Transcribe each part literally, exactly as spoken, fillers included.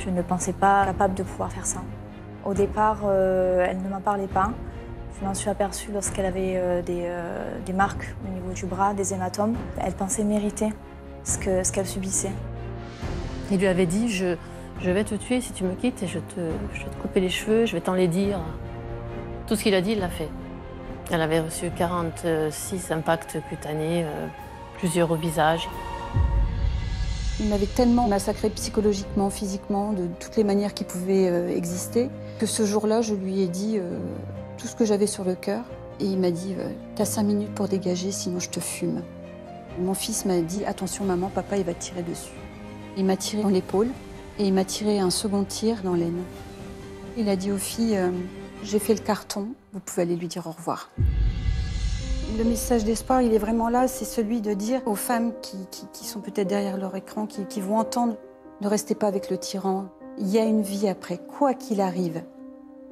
Je ne pensais pas capable de pouvoir faire ça. Au départ, euh, elle ne m'en parlait pas. Je m'en suis aperçue lorsqu'elle avait euh, des, euh, des marques au niveau du bras, des hématomes. Elle pensait mériter ce que, ce qu'elle subissait. Il lui avait dit, je, je vais te tuer si tu me quittes et je, te, je vais te couper les cheveux, je vais t'enlaidir. Tout ce qu'il a dit, il l'a fait. Elle avait reçu quarante-six impacts cutanés, euh, plusieurs au visage. Il m'avait tellement massacré psychologiquement, physiquement, de toutes les manières qui pouvaient euh, exister, que ce jour-là, je lui ai dit euh, tout ce que j'avais sur le cœur. Et il m'a dit euh, « T'as cinq minutes pour dégager, sinon je te fume ». Mon fils m'a dit « Attention maman, papa il va te tirer dessus ». Il m'a tiré dans l'épaule et il m'a tiré un second tir dans l'aine. Il a dit aux filles euh, « J'ai fait le carton, vous pouvez aller lui dire au revoir ». Le message d'espoir, il est vraiment là, c'est celui de dire aux femmes qui, qui, qui sont peut-être derrière leur écran, qui, qui vont entendre « Ne restez pas avec le tyran, il y a une vie après, quoi qu'il arrive, partez ».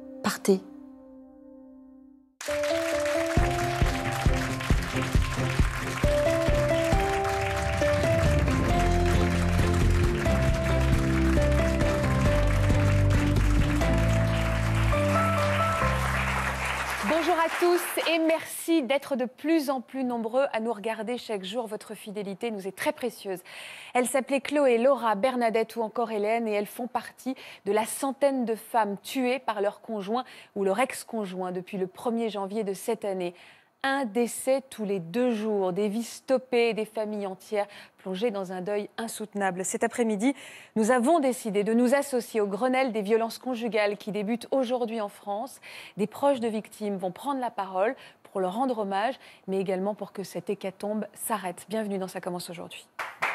Bonjour à tous et merci d'être de plus en plus nombreux à nous regarder chaque jour. Votre fidélité nous est très précieuse. Elles s'appelaient Chloé, Laura, Bernadette ou encore Hélène et elles font partie de la centaine de femmes tuées par leur conjoint ou leur ex-conjoint depuis le premier janvier de cette année. Un décès tous les deux jours, des vies stoppées, des familles entières plongées dans un deuil insoutenable. Cet après-midi, nous avons décidé de nous associer au Grenelle des violences conjugales qui débute aujourd'hui en France. Des proches de victimes vont prendre la parole pour leur rendre hommage, mais également pour que cette hécatombe s'arrête. Bienvenue dans Ça commence aujourd'hui.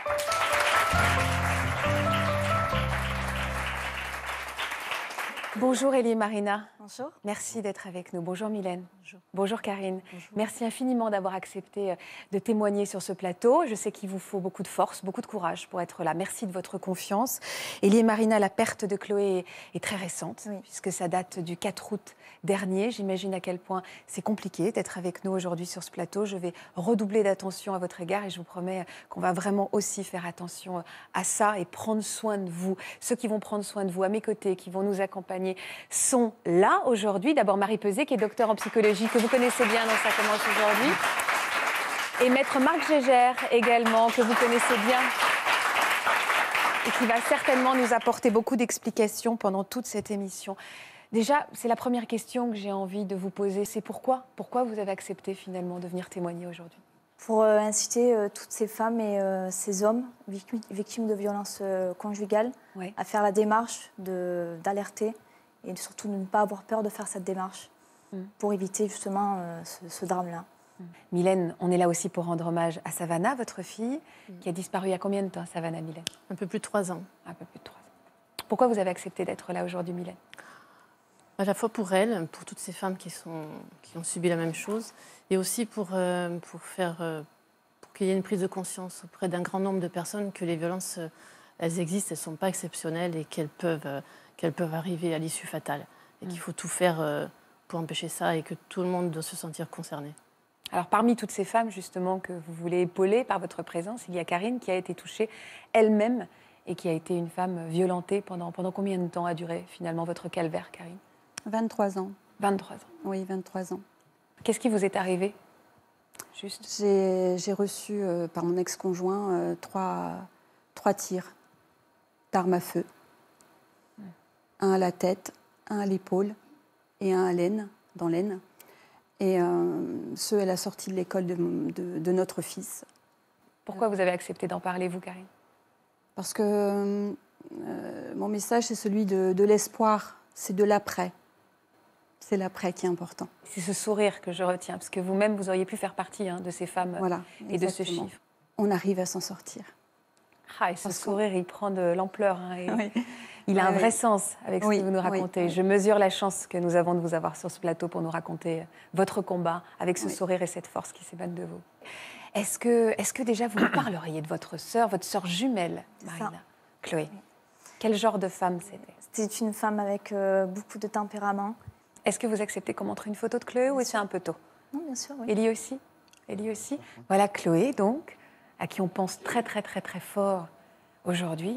Bonjour Élie et Marina. Bonjour. Merci d'être avec nous. Bonjour Mylène. Bonjour. Bonjour Karine. Bonjour. Merci infiniment d'avoir accepté de témoigner sur ce plateau. Je sais qu'il vous faut beaucoup de force, beaucoup de courage pour être là. Merci de votre confiance. Élie et Marina, la perte de Chloé est très récente, oui, puisque ça date du quatre août dernier. J'imagine à quel point c'est compliqué d'être avec nous aujourd'hui sur ce plateau. Je vais redoubler d'attention à votre égard et je vous promets qu'on va vraiment aussi faire attention à ça et prendre soin de vous. Ceux qui vont prendre soin de vous à mes côtés, qui vont nous accompagner, sont là aujourd'hui. D'abord Marie Peset, qui est docteur en psychologie, que vous connaissez bien dans Ça commence aujourd'hui. Et maître Marc Gégère également, que vous connaissez bien. Et qui va certainement nous apporter beaucoup d'explications pendant toute cette émission. Déjà, c'est la première question que j'ai envie de vous poser. C'est pourquoi Pourquoi vous avez accepté finalement de venir témoigner aujourd'hui? Pour euh, inciter euh, toutes ces femmes et euh, ces hommes victimes, victimes de violences euh, conjugales, oui, à faire la démarche de, d'alerter et surtout de ne pas avoir peur de faire cette démarche mm. pour éviter justement euh, ce, ce drame-là. Mm. Mylène, on est là aussi pour rendre hommage à Savannah, votre fille, mm. qui a disparu il y a combien de temps, Savannah, Mylène? Un peu plus de trois ans. Un peu plus de trois ans. Pourquoi vous avez accepté d'être là aujourd'hui, Mylène? À la fois pour elle, pour toutes ces femmes qui, sont, qui ont subi la même chose, et aussi pour, euh, pour, faire, euh, pour qu'il y ait une prise de conscience auprès d'un grand nombre de personnes que les violences, euh, elles existent, elles ne sont pas exceptionnelles et qu'elles peuvent, euh, qu'elles peuvent arriver à l'issue fatale. Et mmh. qu'il faut tout faire euh, pour empêcher ça et que tout le monde doit se sentir concerné. Alors parmi toutes ces femmes justement que vous voulez épauler par votre présence, il y a Karine qui a été touchée elle-même et qui a été une femme violentée. Pendant, pendant combien de temps a duré finalement votre calvaire, Karine? vingt-trois ans. vingt-trois ans. Oui, vingt-trois ans. Qu'est-ce qui vous est arrivé? Juste. J'ai, j'ai reçu euh, par mon ex-conjoint euh, trois, trois tirs d'armes à feu. Ouais. Un à la tête, un à l'épaule et un à l'aine, dans l'aine. Et euh, ceux à la sortie de l'école de, de, de notre fils. Pourquoi vous avez accepté d'en parler, vous, Karine? Parce que euh, mon message, c'est celui de, de l'espoir, c'est de l'après. C'est l'après qui est important. C'est ce sourire que je retiens, parce que vous-même, vous auriez pu faire partie hein, de ces femmes voilà, et de ce chiffre. On arrive à s'en sortir. Ah, et ce Parce sourire, il prend de l'ampleur. Hein, et oui. Il a oui, un vrai oui. sens avec ce oui, que vous nous racontez. Oui, je mesure la chance que nous avons de vous avoir sur ce plateau pour nous raconter votre combat avec ce oui. sourire et cette force qui s'émanent de vous. Est-ce que, est-ce que déjà vous me parleriez de votre sœur, votre sœur jumelle, Marina? Chloé. Oui. Quel genre de femme c'était? C'était une femme avec euh, beaucoup de tempérament. Est-ce que vous acceptez qu'on montre une photo de Chloé bien ou c'est un peu tôt? Non, bien sûr, oui. Élie aussi? Élie aussi? Voilà Chloé, donc, à qui on pense très, très, très, très fort aujourd'hui.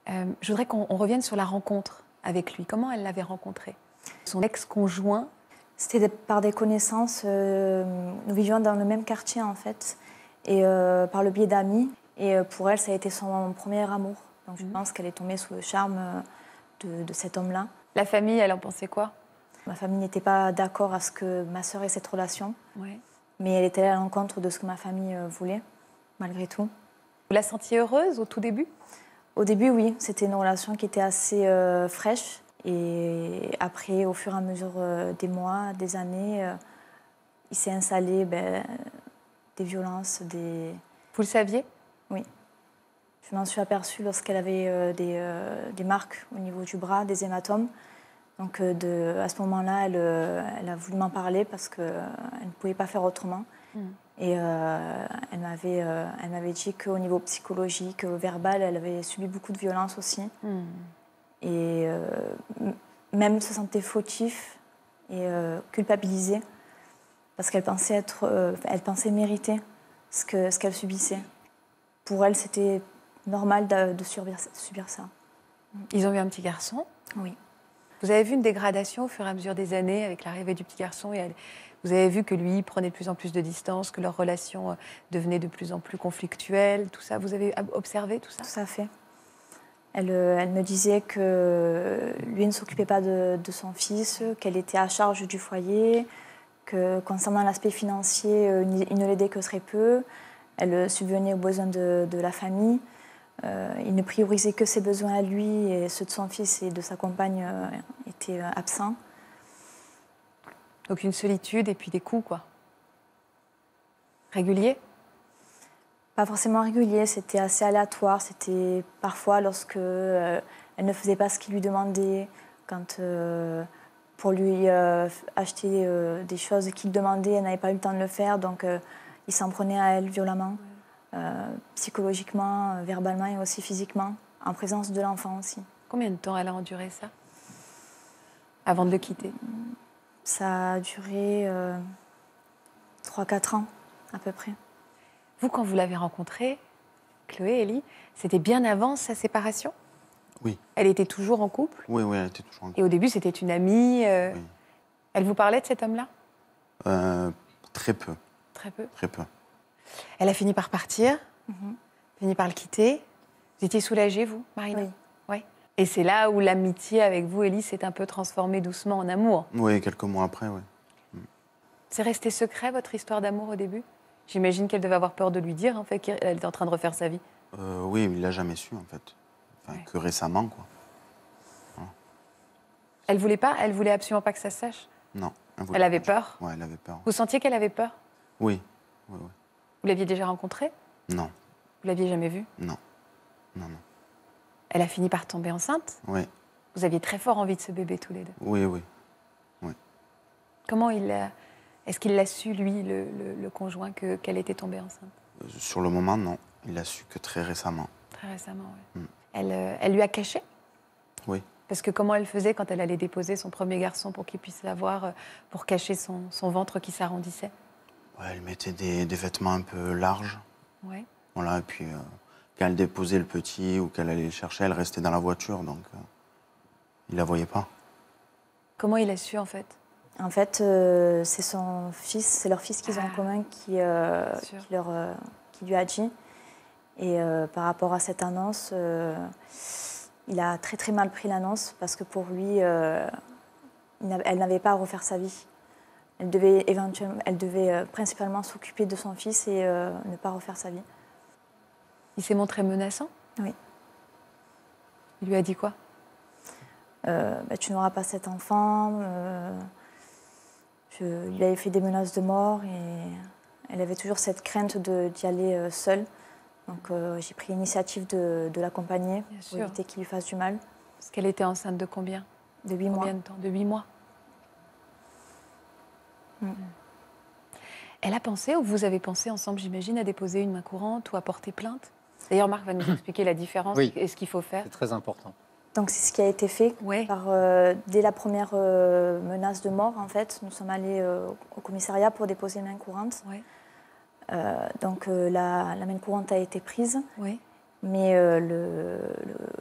Euh, je voudrais qu'on on revienne sur la rencontre avec lui. Comment elle l'avait rencontré? Son ex-conjoint? C'était par des connaissances. Euh, nous vivions dans le même quartier, en fait, et euh, par le biais d'amis. Et euh, pour elle, ça a été son premier amour. Donc je mmh. pense qu'elle est tombée sous le charme de, de cet homme-là. La famille, elle en pensait quoi? Ma famille n'était pas d'accord à ce que ma sœur ait cette relation. Ouais. Mais elle était à l'encontre de ce que ma famille voulait, malgré tout. Vous la sentiez heureuse au tout début? Au début, oui. C'était une relation qui était assez euh, fraîche. Et après, au fur et à mesure euh, des mois, des années, euh, il s'est installé ben, des violences, des... Vous le saviez? Oui. Je m'en suis aperçue lorsqu'elle avait euh, des, euh, des marques au niveau du bras, des hématomes. Donc euh, de, à ce moment-là, elle, euh, elle a voulu m'en parler parce qu'elle euh, ne pouvait pas faire autrement. Mm. Et euh, elle m'avait euh, elle m'avait dit qu'au niveau psychologique, verbal, elle avait subi beaucoup de violences aussi. Mm. Et euh, même se sentait fautif et euh, culpabilisée parce qu'elle pensait, être, euh, elle pensait mériter ce, que, ce qu'elle subissait. Pour elle, c'était normal de, de subir, subir ça. Ils ont eu un petit garçon? Oui. Vous avez vu une dégradation au fur et à mesure des années avec l'arrivée du petit garçon et elle... Vous avez vu que lui prenait de plus en plus de distance, que leur relation devenait de plus en plus conflictuelle, tout ça. Vous avez observé tout ça? Tout à fait. Elle, elle me disait que lui ne s'occupait pas de, de son fils, qu'elle était à charge du foyer, que concernant l'aspect financier, il ne l'aidait que très peu. Elle subvenait aux besoins de, de la famille. Euh, il ne priorisait que ses besoins à lui et ceux de son fils et de sa compagne euh, étaient absents. Donc une solitude et puis des coups, quoi. Réguliers? Pas forcément réguliers, c'était assez aléatoire. C'était parfois lorsque euh, elle ne faisait pas ce qu'il lui demandait, quand euh, pour lui euh, acheter euh, des choses qu'il demandait, elle n'avait pas eu le temps de le faire, donc euh, il s'en prenait à elle violemment, ouais. euh, psychologiquement, verbalement et aussi physiquement, en présence de l'enfant aussi. Combien de temps elle a enduré ça avant de le quitter? Ça a duré euh, trois quatre ans, à peu près. Vous, quand vous l'avez rencontrée, Chloé, Élie, c'était bien avant sa séparation? Oui. Elle était toujours en couple? Oui, oui, elle était toujours en couple. Et au début, c'était une amie euh... oui. Elle vous parlait de cet homme-là? euh, Très peu. Très peu? Très peu. Elle a fini par partir, mm-hmm. fini par le quitter. Vous étiez soulagée, vous, Marina? Oui. Ouais. Et c'est là où l'amitié avec vous, Élie, s'est un peu transformée doucement en amour? Oui, quelques mois après, oui. Mm. C'est resté secret, votre histoire d'amour, au début? J'imagine qu'elle devait avoir peur de lui dire, en fait, qu'elle était en train de refaire sa vie. Euh, oui, il ne l'a jamais su, en fait. Enfin, ouais. Que récemment, quoi. Voilà. Elle voulait pas? Elle voulait absolument pas que ça se sache? Non. Elle, elle avait peur? Oui, elle avait peur. Vous sentiez qu'elle avait peur? Oui. Oui, oui. Vous l'aviez déjà rencontrée? Non. Vous l'aviez jamais vue? Non. Non, non. Elle a fini par tomber enceinte? Oui. Vous aviez très fort envie de ce bébé, tous les deux? Oui, oui. oui. Comment il a... Est-ce qu'il l'a su, lui, le, le, le conjoint, que, qu'elle était tombée enceinte? euh, Sur le moment, non. Il l'a su que très récemment. Très récemment, oui. Mm. Elle, euh, elle lui a caché? Oui. Parce que comment elle faisait quand elle allait déposer son premier garçon pour qu'il puisse l'avoir, pour cacher son, son ventre qui s'arrondissait? Ouais, elle mettait des, des vêtements un peu larges. Oui. Voilà, et puis euh, quand elle déposait le petit ou qu'elle allait le chercher, elle restait dans la voiture, donc euh, il la voyait pas. Comment il a su, en fait? En fait, euh, c'est son fils, c'est leur fils qu'ils ah, ont en commun qui, euh, qui, leur, euh, qui lui a dit. Et euh, par rapport à cette annonce, euh, il a très très mal pris l'annonce parce que pour lui, euh, elle n'avait pas à refaire sa vie. Elle devait, éventuellement, elle devait euh, principalement s'occuper de son fils et euh, ne pas refaire sa vie. Il s'est montré menaçant? Oui. Il lui a dit quoi? euh, bah, Tu n'auras pas cet enfant. Euh, je, il avait fait des menaces de mort et elle avait toujours cette crainte de, d'y aller euh, seule. Donc euh, j'ai pris l'initiative de, de l'accompagner pour éviter qu'il lui fasse du mal. Parce qu'elle était enceinte de combien? De huit mois. Combien de temps? De huit mois. Mm. Elle a pensé, ou vous avez pensé ensemble, j'imagine, à déposer une main courante ou à porter plainte? D'ailleurs, Marc va nous expliquer la différence oui. et ce qu'il faut faire. C'est très important. Donc c'est ce qui a été fait. Ouais. Par, euh, dès la première euh, menace de mort, en fait, nous sommes allés euh, au commissariat pour déposer une main courante. Ouais. Euh, donc euh, la, la main courante a été prise, oui. mais euh, le, le,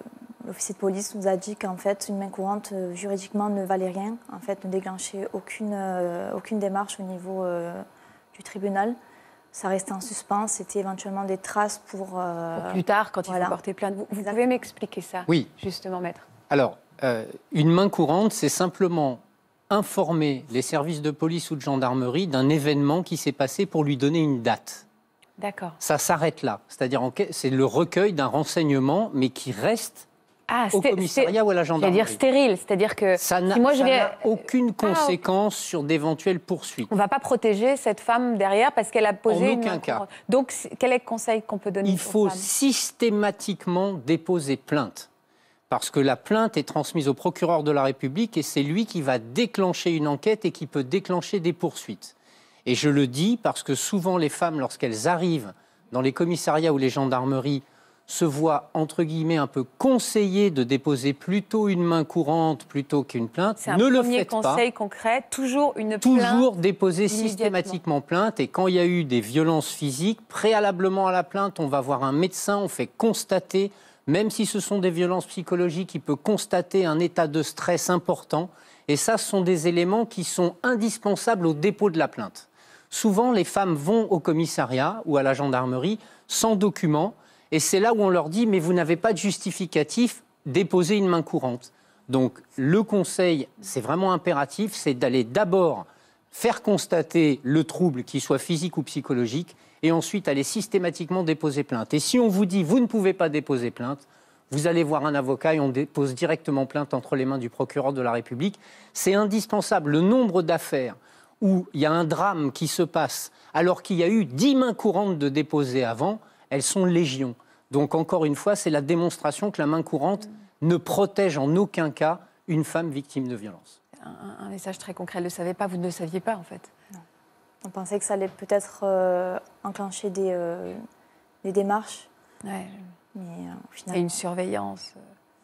l'officier de police nous a dit qu'en fait, une main courante, euh, juridiquement, ne valait rien. En fait, ne déclenchait aucune, euh, aucune démarche au niveau euh, du tribunal. Ça restait en suspens. C'était éventuellement des traces pour... Euh, pour plus tard, quand voilà. il faut porter plainte. Vous, vous pouvez m'expliquer ça, oui. justement, maître? Alors, euh, une main courante, c'est simplement informer les services de police ou de gendarmerie d'un événement qui s'est passé pour lui donner une date. D'accord. Ça s'arrête là. C'est-à-dire, c'est le recueil d'un renseignement, mais qui reste ah, au commissariat ou à la gendarmerie. C'est-à-dire stérile, c'est-à-dire que ça n'a si moi je vais... aucune conséquence ah, sur d'éventuelles poursuites. On ne va pas protéger cette femme derrière parce qu'elle a posé en une... aucun cas. Donc, quel est le conseil qu'on peut donner? Il faut systématiquement déposer plainte. Parce que la plainte est transmise au procureur de la République et c'est lui qui va déclencher une enquête et qui peut déclencher des poursuites. Et je le dis parce que souvent les femmes, lorsqu'elles arrivent dans les commissariats ou les gendarmeries, se voient, entre guillemets, un peu conseillées de déposer plutôt une main courante plutôt qu'une plainte. C'est un ne le premier faites conseil pas. concret, toujours une plainte. Toujours déposer systématiquement plainte. Et quand il y a eu des violences physiques, préalablement à la plainte, on va voir un médecin, on fait constater, même si ce sont des violences psychologiques, il peut constater un état de stress important. Et ça, ce sont des éléments qui sont indispensables au dépôt de la plainte. Souvent, les femmes vont au commissariat ou à la gendarmerie sans document. Et c'est là où on leur dit « mais vous n'avez pas de justificatif, déposez une main courante ». Donc, le conseil, c'est vraiment impératif, c'est d'aller d'abord faire constater le trouble, qu'il soit physique ou psychologique, et ensuite aller systématiquement déposer plainte. Et si on vous dit « vous ne pouvez pas déposer plainte », vous allez voir un avocat et on dépose directement plainte entre les mains du procureur de la République. C'est indispensable. Le nombre d'affaires où il y a un drame qui se passe alors qu'il y a eu dix mains courantes de déposer avant, elles sont légion. Donc encore une fois, c'est la démonstration que la main courante ne protège en aucun cas une femme victime de violence. Un, un message très concret. Elle ne le savait pas, vous ne le saviez pas en fait. Non. On pensait que ça allait peut-être euh, enclencher des, euh, des démarches. Ouais. Mais euh, au final... Et une surveillance.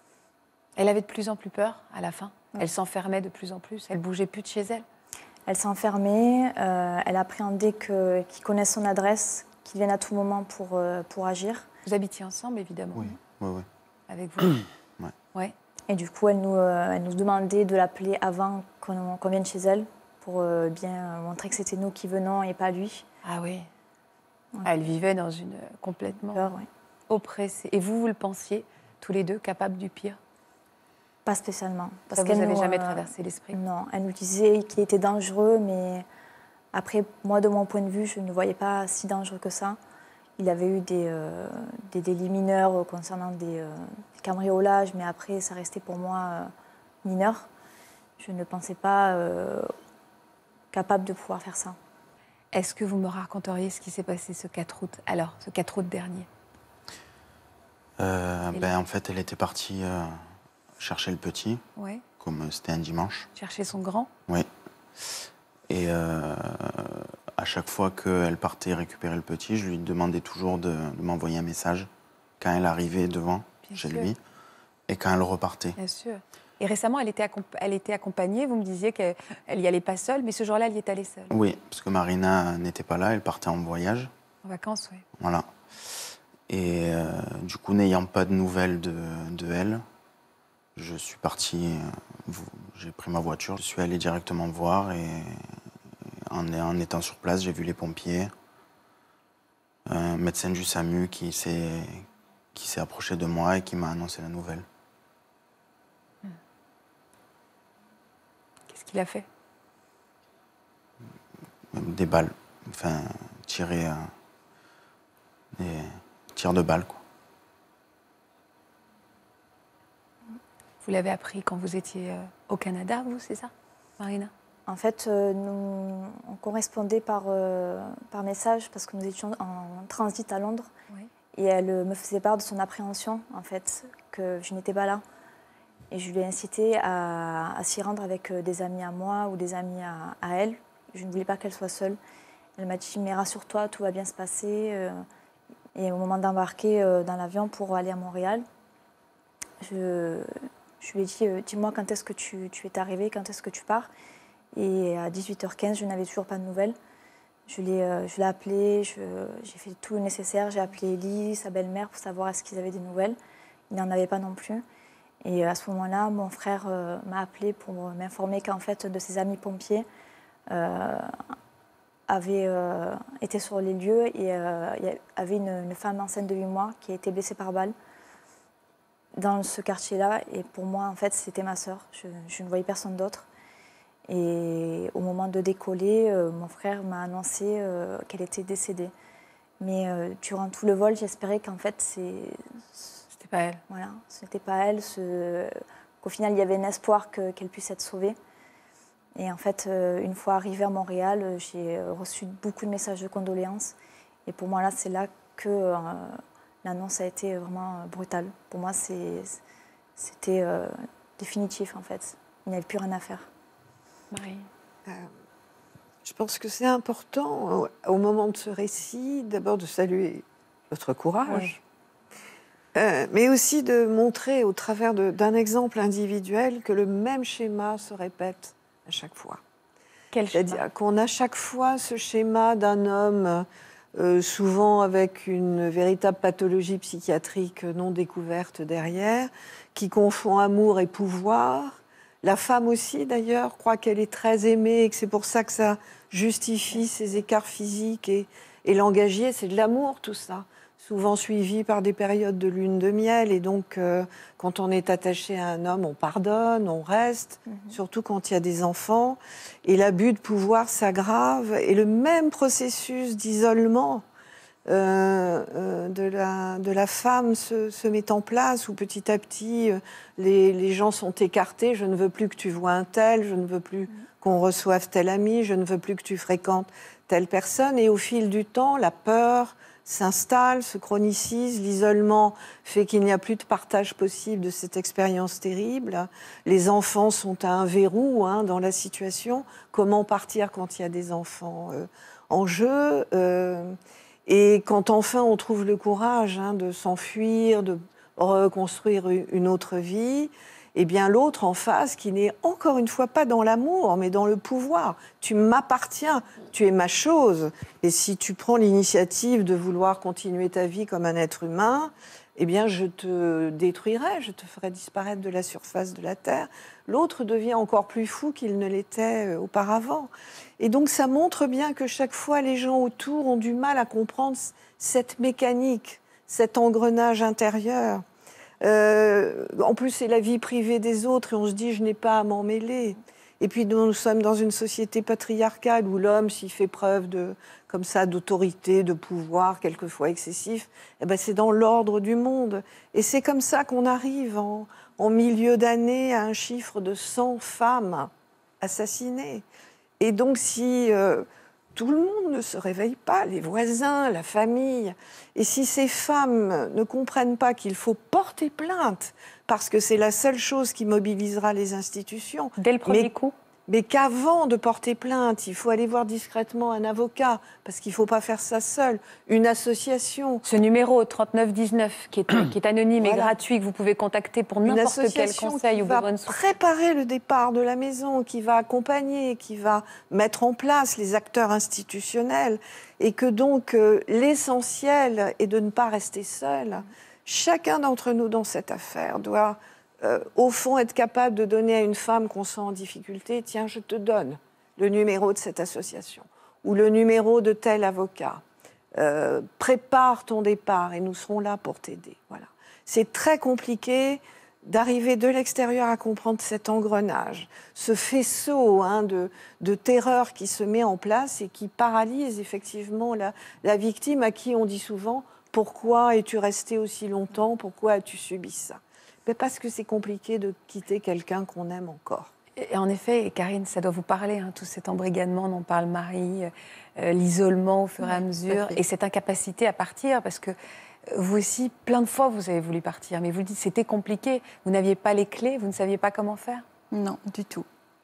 Elle avait de plus en plus peur à la fin. Ouais. Elle s'enfermait de plus en plus. Elle bougeait plus de chez elle. Elle s'enfermait. Euh, elle appréhendait que, qu'ils connaissent son adresse, qu'ils viennent à tout moment pour, euh, pour agir. Vous habitiez ensemble, évidemment. Oui, oui, oui. Avec vous. Ouais. Ouais. Et du coup, elle nous, euh, elle nous demandait de l'appeler avant qu'on, qu'on vienne chez elle pour euh, bien montrer que c'était nous qui venons et pas lui. Ah oui. Ouais. Elle vivait dans une complètement peur, ouais. oppressée. Et vous, vous le pensiez, tous les deux, capables du pire? Pas spécialement. Parce Ça vous n'avez jamais euh, traversé l'esprit? Non, elle nous disait qu'il était dangereux, mais après, moi, de mon point de vue, je ne voyais pas si dangereux que ça. Il avait eu des, euh, des délits mineurs concernant des, euh, des cambriolages, mais après, ça restait pour moi euh, mineur. Je ne pensais pas euh, capable de pouvoir faire ça. Est-ce que vous me raconteriez ce qui s'est passé ce quatre août, alors, ce quatre août dernier? euh, ben, En fait, elle était partie euh, chercher le petit, ouais. comme c'était un dimanche. Chercher son grand? Oui. Et euh, à chaque fois qu'elle partait récupérer le petit, je lui demandais toujours de, de m'envoyer un message quand elle arrivait devant, Bien chez sûr. lui, et quand elle repartait. Bien sûr. Et récemment, elle était, accomp- elle était accompagnée, vous me disiez qu'elle n'y allait pas seule, mais ce jour-là, elle y est allée seule. Oui, parce que Marina n'était pas là, elle partait en voyage. En vacances, oui. Voilà. Et euh, du coup, n'ayant pas de nouvelles de, de elle, je suis parti, euh, j'ai pris ma voiture, je suis allé directement voir et en, en étant sur place, j'ai vu les pompiers, un médecin du SAMU qui s'est, qui s'est approché de moi et qui m'a annoncé la nouvelle. Qu'est-ce qu'il a fait? Des balles, enfin, tirer euh, des tirs de balles, quoi. Vous l'avez appris quand vous étiez au Canada, vous, c'est ça, Marina? En fait, euh, nous, on correspondait par, euh, par message parce que nous étions en transit à Londres. Oui. Et elle me faisait part de son appréhension, en fait, que je n'étais pas là. Et je lui ai incité à, à s'y rendre avec des amis à moi ou des amis à, à elle. Je ne voulais pas qu'elle soit seule. Elle m'a dit « mais rassure-toi, tout va bien se passer ». Et au moment d'embarquer dans l'avion pour aller à Montréal, je, je lui ai dit « dis-moi quand est-ce que tu, tu es arrivée, quand est-ce que tu pars ?» Et à dix-huit heures quinze, je n'avais toujours pas de nouvelles. Je l'ai, euh, je l'ai appelé, je, j'ai fait tout le nécessaire. J'ai appelé Ellie, sa belle-mère, pour savoir est-ce qu'ils avaient des nouvelles. Ils n'en avaient pas non plus. Et à ce moment-là, mon frère euh, m'a appelé pour m'informer qu'en fait, de ses amis pompiers euh, avaient euh, été sur les lieux et euh, il y avait une, une femme enceinte de huit mois qui a été blessée par balle dans ce quartier-là. Et pour moi, en fait, c'était ma sœur. Je, je ne voyais personne d'autre. Et au moment de décoller, euh, mon frère m'a annoncé euh, qu'elle était décédée. Mais euh, durant tout le vol, j'espérais qu'en fait, c'est... C'était pas elle. Voilà, ce n'était pas elle. Ce... Qu'au final, il y avait un espoir que, qu'elle puisse être sauvée. Et en fait, euh, une fois arrivée à Montréal, j'ai reçu beaucoup de messages de condoléances. Et pour moi, là, c'est là que euh, l'annonce a été vraiment brutale. Pour moi, c'est... c'était euh, définitif, en fait. Il n'y avait plus rien à faire. Marie. Euh, je pense que c'est important, au, au moment de ce récit, d'abord de saluer votre courage, oui. euh, mais aussi de montrer, au travers de, d'un exemple individuel, que le même schéma se répète à chaque fois. Quel schéma ? C'est-à-dire qu'on a chaque fois ce schéma d'un homme, euh, souvent avec une véritable pathologie psychiatrique non découverte derrière, qui confond amour et pouvoir. La femme aussi, d'ailleurs, croit qu'elle est très aimée et que c'est pour ça que ça justifie ces écarts physiques et, et langagiers. C'est de l'amour, tout ça. Souvent suivi par des périodes de lune de miel. Et donc, euh, quand on est attaché à un homme, on pardonne, on reste, mm-hmm. surtout quand il y a des enfants. Et l'abus de pouvoir s'aggrave. Et le même processus d'isolement Euh, euh, de, la, de la femme se, se met en place, où petit à petit, euh, les, les gens sont écartés. Je ne veux plus que tu vois un tel, je ne veux plus mmh. qu'on reçoive tel ami, je ne veux plus que tu fréquentes telle personne. Et au fil du temps, la peur s'installe, se chronicise, l'isolement fait qu'il n'y a plus de partage possible de cette expérience terrible. Les enfants sont un verrou hein, dans la situation. Comment partir quand il y a des enfants euh, en jeu euh, Et quand enfin on trouve le courage hein, de s'enfuir, de reconstruire une autre vie, eh bien l'autre en face, qui n'est encore une fois pas dans l'amour, mais dans le pouvoir. Tu m'appartiens, tu es ma chose. Et si tu prends l'initiative de vouloir continuer ta vie comme un être humain, eh bien je te détruirai, je te ferai disparaître de la surface de la Terre. L'autre devient encore plus fou qu'il ne l'était auparavant. Et donc ça montre bien que chaque fois, les gens autour ont du mal à comprendre cette mécanique, cet engrenage intérieur. Euh, en plus, c'est la vie privée des autres et on se dit « je n'ai pas à m'en mêler ». Et puis nous, nous sommes dans une société patriarcale où l'homme, s'il fait preuve de, comme ça, d'autorité, de pouvoir, quelquefois excessif, eh ben c'est dans l'ordre du monde. Et c'est comme ça qu'on arrive en, en milieu d'année à un chiffre de cent femmes assassinées. Et donc si euh, tout le monde ne se réveille pas, les voisins, la famille, et si ces femmes ne comprennent pas qu'il faut porter plainte, parce que c'est la seule chose qui mobilisera les institutions. Dès le premier mais, coup mais qu'avant de porter plainte, il faut aller voir discrètement un avocat, parce qu'il ne faut pas faire ça seul, une association. Ce numéro trente-neuf dix-neuf, qui est, qui est anonyme voilà. et gratuit, que vous pouvez contacter pour n'importe quel conseil ou besoin de soutien. Préparer le départ de la maison, qui va accompagner, qui va mettre en place les acteurs institutionnels, et que donc euh, l'essentiel est de ne pas rester seul. Chacun d'entre nous dans cette affaire doit, euh, au fond, être capable de donner à une femme qu'on sent en difficulté, tiens, je te donne le numéro de cette association ou le numéro de tel avocat. Euh, prépare ton départ et nous serons là pour t'aider. Voilà. C'est très compliqué d'arriver de l'extérieur à comprendre cet engrenage, ce faisceau hein, de, de terreur qui se met en place et qui paralyse effectivement la, la victime à qui on dit souvent « Pourquoi es-tu resté aussi longtemps ? Pourquoi as-tu subi ça ?» Mais parce que c'est compliqué de quitter quelqu'un qu'on aime encore. Et en effet, Karine, ça doit vous parler, hein, tout cet embrigadement dont parle Marie, euh, l'isolement au fur et à mesure, et cette incapacité à partir, parce que vous aussi, plein de fois, vous avez voulu partir, mais vous le dites, c'était compliqué, vous n'aviez pas les clés, vous ne saviez pas comment faire ? Non, du tout.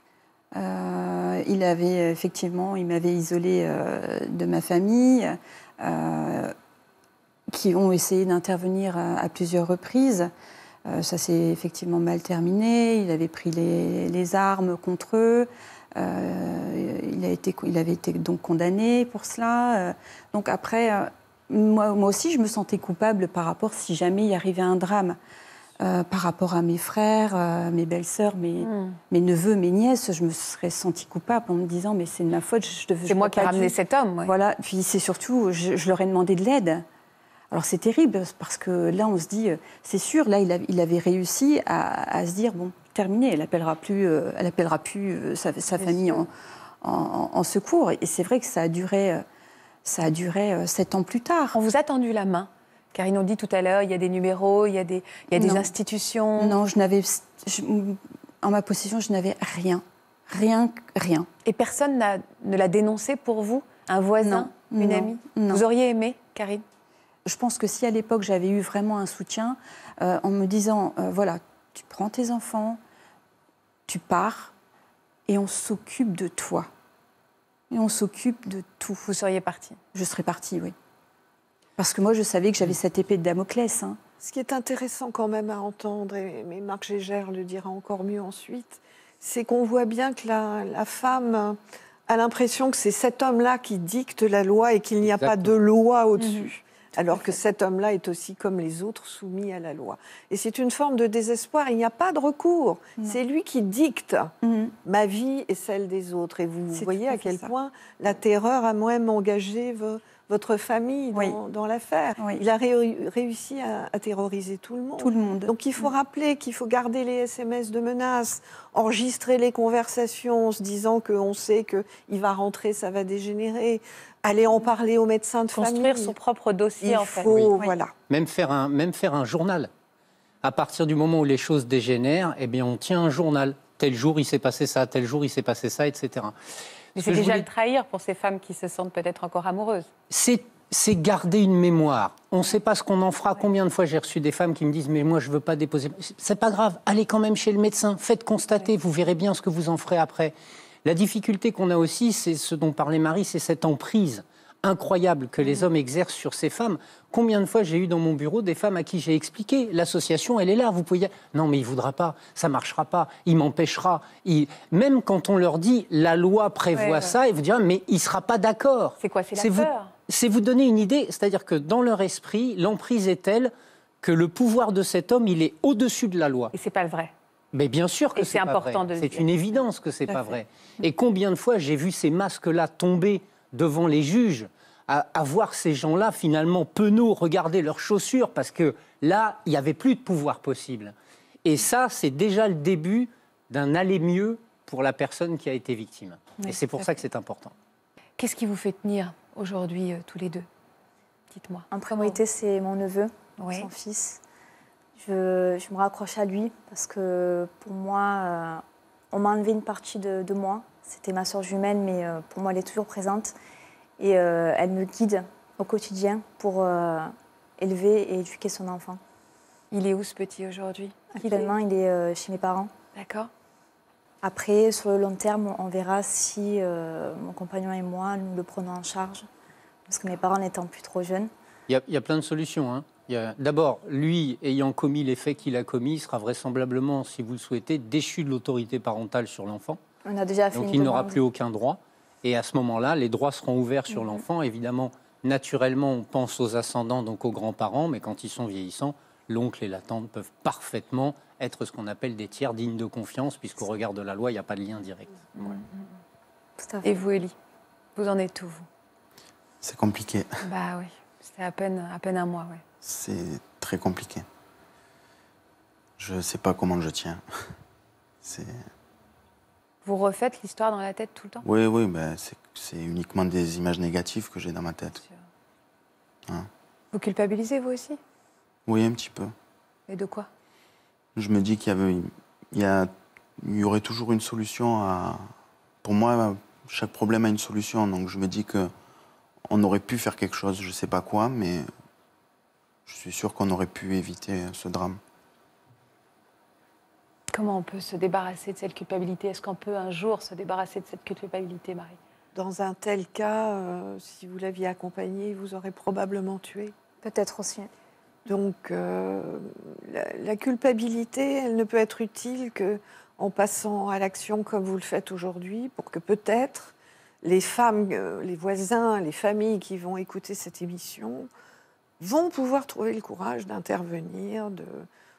Euh, il avait, effectivement, il m'avait isolée euh, de ma famille, euh, qui ont essayé d'intervenir à, à plusieurs reprises. Euh, ça s'est effectivement mal terminé. Il avait pris les, les armes contre eux. Euh, il, a été, il avait été donc condamné pour cela. Euh, donc après, euh, moi, moi aussi, je me sentais coupable par rapport si jamais il arrivait un drame. euh, par rapport à mes frères, euh, mes belles-sœurs, mes, mmh. mes neveux, mes nièces, je me serais sentie coupable en me disant mais c'est de ma faute, je devais. C'est moi qui ai ramené cet homme. Ouais. Voilà, puis c'est surtout, je, je leur ai demandé de l'aide. Alors c'est terrible parce que là on se dit, c'est sûr, là il, a, il avait réussi à, à se dire bon, terminé, elle appellera plus, euh, elle appellera plus euh, sa, sa famille en, en, en secours. Et c'est vrai que ça a duré, ça a duré euh, sept ans plus tard. On vous a tendu la main, car ils nous ont dit tout à l'heure, il y a des numéros, il y a des, il y a des non. institutions. Non, je n'avais, je, en ma possession, je n'avais rien, rien, rien. Et personne n'a, ne l'a dénoncé pour vous, un voisin, non, une non, amie. Non. Vous auriez aimé, Karine? Je pense que si à l'époque j'avais eu vraiment un soutien, euh, en me disant, euh, voilà, tu prends tes enfants, tu pars, et on s'occupe de toi. Et on s'occupe de tout. Vous seriez partie? Je serais partie, oui. Parce que moi, je savais que j'avais cette épée de Damoclès. Hein. Ce qui est intéressant quand même à entendre, et mais Marc Gégère le dira encore mieux ensuite, c'est qu'on voit bien que la, la femme a l'impression que c'est cet homme-là qui dicte la loi et qu'il n'y a Exactement. Pas de loi au-dessus. Mmh. Alors que cet homme-là est aussi, comme les autres, soumis à la loi. Et c'est une forme de désespoir. Il n'y a pas de recours. Non. C'est lui qui dicte mmh. ma vie et celle des autres. Et vous c'est voyez à quel ça. Point la terreur a même engagé v- votre famille dans, oui. dans l'affaire. Oui. Il a ré- réussi à, à terroriser tout le monde. Tout le monde. Donc il faut mmh. rappeler qu'il faut garder les S M S de menaces, enregistrer les conversations en se disant qu'on sait qu'il va rentrer, ça va dégénérer. Aller en parler aux médecins de Construire famille. Construire son propre dossier, Il en faut, fait. Oui. Voilà. Même faire, un, même faire un journal. À partir du moment où les choses dégénèrent, eh bien, on tient un journal. Tel jour, il s'est passé ça, tel jour, il s'est passé ça, et cetera. Mais c'est déjà voulais... le trahir pour ces femmes qui se sentent peut-être encore amoureuses. C'est, c'est garder une mémoire. On ne sait pas ce qu'on en fera. Ouais. Combien de fois j'ai reçu des femmes qui me disent « mais moi, je ne veux pas déposer... » C'est pas grave, allez quand même chez le médecin, faites constater, ouais. vous verrez bien ce que vous en ferez après. La difficulté qu'on a aussi, c'est ce dont parlait Marie, c'est cette emprise incroyable que les hommes exercent sur ces femmes. Combien de fois j'ai eu dans mon bureau des femmes à qui j'ai expliqué, l'association, elle est là, vous pouvez dire, non mais il ne voudra pas, ça ne marchera pas, il m'empêchera. Il... Même quand on leur dit, la loi prévoit ouais, ouais. ça, ils vous diront, mais il ne sera pas d'accord. C'est quoi, c'est la c'est peur vous... C'est vous donner une idée, c'est-à-dire que dans leur esprit, l'emprise est telle que le pouvoir de cet homme, il est au-dessus de la loi. Et ce n'est pas le vrai. Mais bien sûr que Et c'est, c'est pas important vrai. De c'est dire. Une évidence que c'est pas vrai. Et combien de fois j'ai vu ces masques-là tomber devant les juges, à, à voir ces gens-là finalement penauds regarder leurs chaussures parce que là, il n'y avait plus de pouvoir possible. Et ça, c'est déjà le début d'un aller-mieux pour la personne qui a été victime. Oui, et c'est pour ça que c'est important. Qu'est-ce qui vous fait tenir aujourd'hui, euh, tous les deux? Dites-moi. En priorité, c'est mon neveu, oui. son fils. Je, je me raccroche à lui parce que pour moi, euh, on m'a enlevé une partie de, de moi. C'était ma sœur jumelle, mais euh, pour moi, elle est toujours présente. Et euh, elle me guide au quotidien pour euh, élever et éduquer son enfant. Il est où ce petit aujourd'hui? Actuellement, il est euh, chez mes parents. D'accord. Après, sur le long terme, on verra si euh, mon compagnon et moi, nous le prenons en charge. Parce que mes parents n'étant plus trop jeunes. Il y a, il y a plein de solutions. Hein. Il y a, d'abord, lui, ayant commis les faits qu'il a commis, il sera vraisemblablement, si vous le souhaitez, déchu de l'autorité parentale sur l'enfant. On a déjà fait Donc une il demande. n'aura plus aucun droit. Et à ce moment-là, les droits seront ouverts sur mmh. l'enfant. Évidemment, naturellement, on pense aux ascendants, donc aux grands-parents, mais quand ils sont vieillissants, l'oncle et la tante peuvent parfaitement être ce qu'on appelle des tiers dignes de confiance, puisqu'au regard de la loi, il n'y a pas de lien direct. Mmh. Ouais. Tout à fait. Et vous, Élie, vous en êtes où, vous? C'est compliqué. Bah oui, c'était à peine, à peine un mois, ouais. C'est très compliqué. Je ne sais pas comment je tiens. C'est... Vous refaites l'histoire dans la tête tout le temps? Oui, oui, ben c'est, c'est uniquement des images négatives que j'ai dans ma tête. Hein? Vous culpabilisez, vous aussi? Oui, un petit peu. Et de quoi? Je me dis qu'il y, avait, il y, a, il y aurait toujours une solution à... Pour moi, chaque problème a une solution, donc je me dis qu'on aurait pu faire quelque chose, je ne sais pas quoi, mais je suis sûr qu'on aurait pu éviter ce drame. Comment on peut se débarrasser de cette culpabilité? Est-ce qu'on peut un jour se débarrasser de cette culpabilité, Marie? Dans un tel cas, euh, si vous l'aviez accompagné, il vous aurait probablement tué. Peut-être aussi. Donc, euh, la, la culpabilité, elle ne peut être utile qu'en passant à l'action comme vous le faites aujourd'hui, pour que peut-être les femmes, euh, les voisins, les familles qui vont écouter cette émission vont pouvoir trouver le courage d'intervenir, de...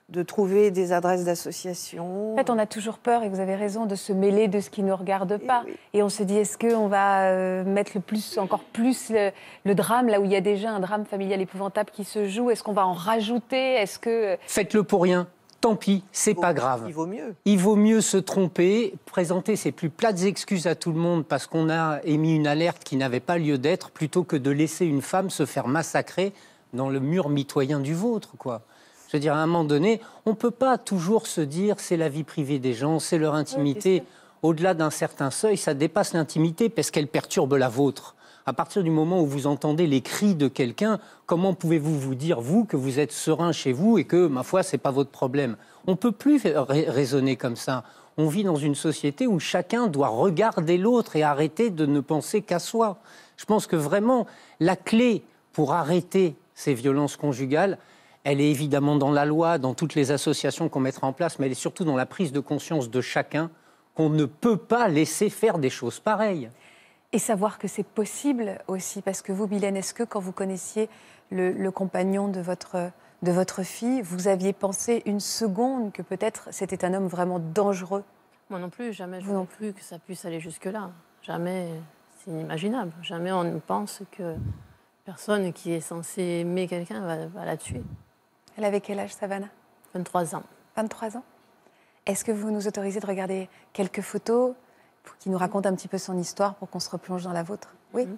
de trouver des adresses d'associations. En fait, on a toujours peur, et vous avez raison, de se mêler de ce qui ne nous regarde pas. Et, oui. et on se dit, est-ce qu'on va euh, mettre le plus, encore plus le, le drame, là où il y a déjà un drame familial épouvantable qui se joue? Est-ce qu'on va en rajouter? Est-ce que... Faites-le pour rien. Tant pis, c'est pas grave. Il vaut mieux. Il vaut mieux se tromper, présenter ses plus plates excuses à tout le monde parce qu'on a émis une alerte qui n'avait pas lieu d'être, plutôt que de laisser une femme se faire massacrer dans le mur mitoyen du vôtre, quoi. Je veux dire, à un moment donné, on ne peut pas toujours se dire c'est la vie privée des gens, c'est leur intimité. Oui, au-delà d'un certain seuil, ça dépasse l'intimité parce qu'elle perturbe la vôtre. À partir du moment où vous entendez les cris de quelqu'un, comment pouvez-vous vous dire, vous, que vous êtes serein chez vous et que, ma foi, ce n'est pas votre problème? On ne peut plus raisonner comme ça. On vit dans une société où chacun doit regarder l'autre et arrêter de ne penser qu'à soi. Je pense que vraiment, la clé pour arrêter ces violences conjugales, elle est évidemment dans la loi, dans toutes les associations qu'on mettra en place, mais elle est surtout dans la prise de conscience de chacun qu'on ne peut pas laisser faire des choses pareilles. Et savoir que c'est possible aussi, parce que vous, Mylène, est-ce que quand vous connaissiez le, le compagnon de votre, de votre fille, vous aviez pensé une seconde que peut-être c'était un homme vraiment dangereux? Moi non plus, jamais je n'ai cru que ça puisse aller jusque-là. Jamais, c'est inimaginable. Jamais on ne pense que personne qui est censée aimer quelqu'un va, va la tuer. Elle avait quel âge, Savannah? vingt-trois ans. vingt-trois ans. Est-ce que vous nous autorisez de regarder quelques photos pour qu'il nous raconte un petit peu son histoire, pour qu'on se replonge dans la vôtre? Oui.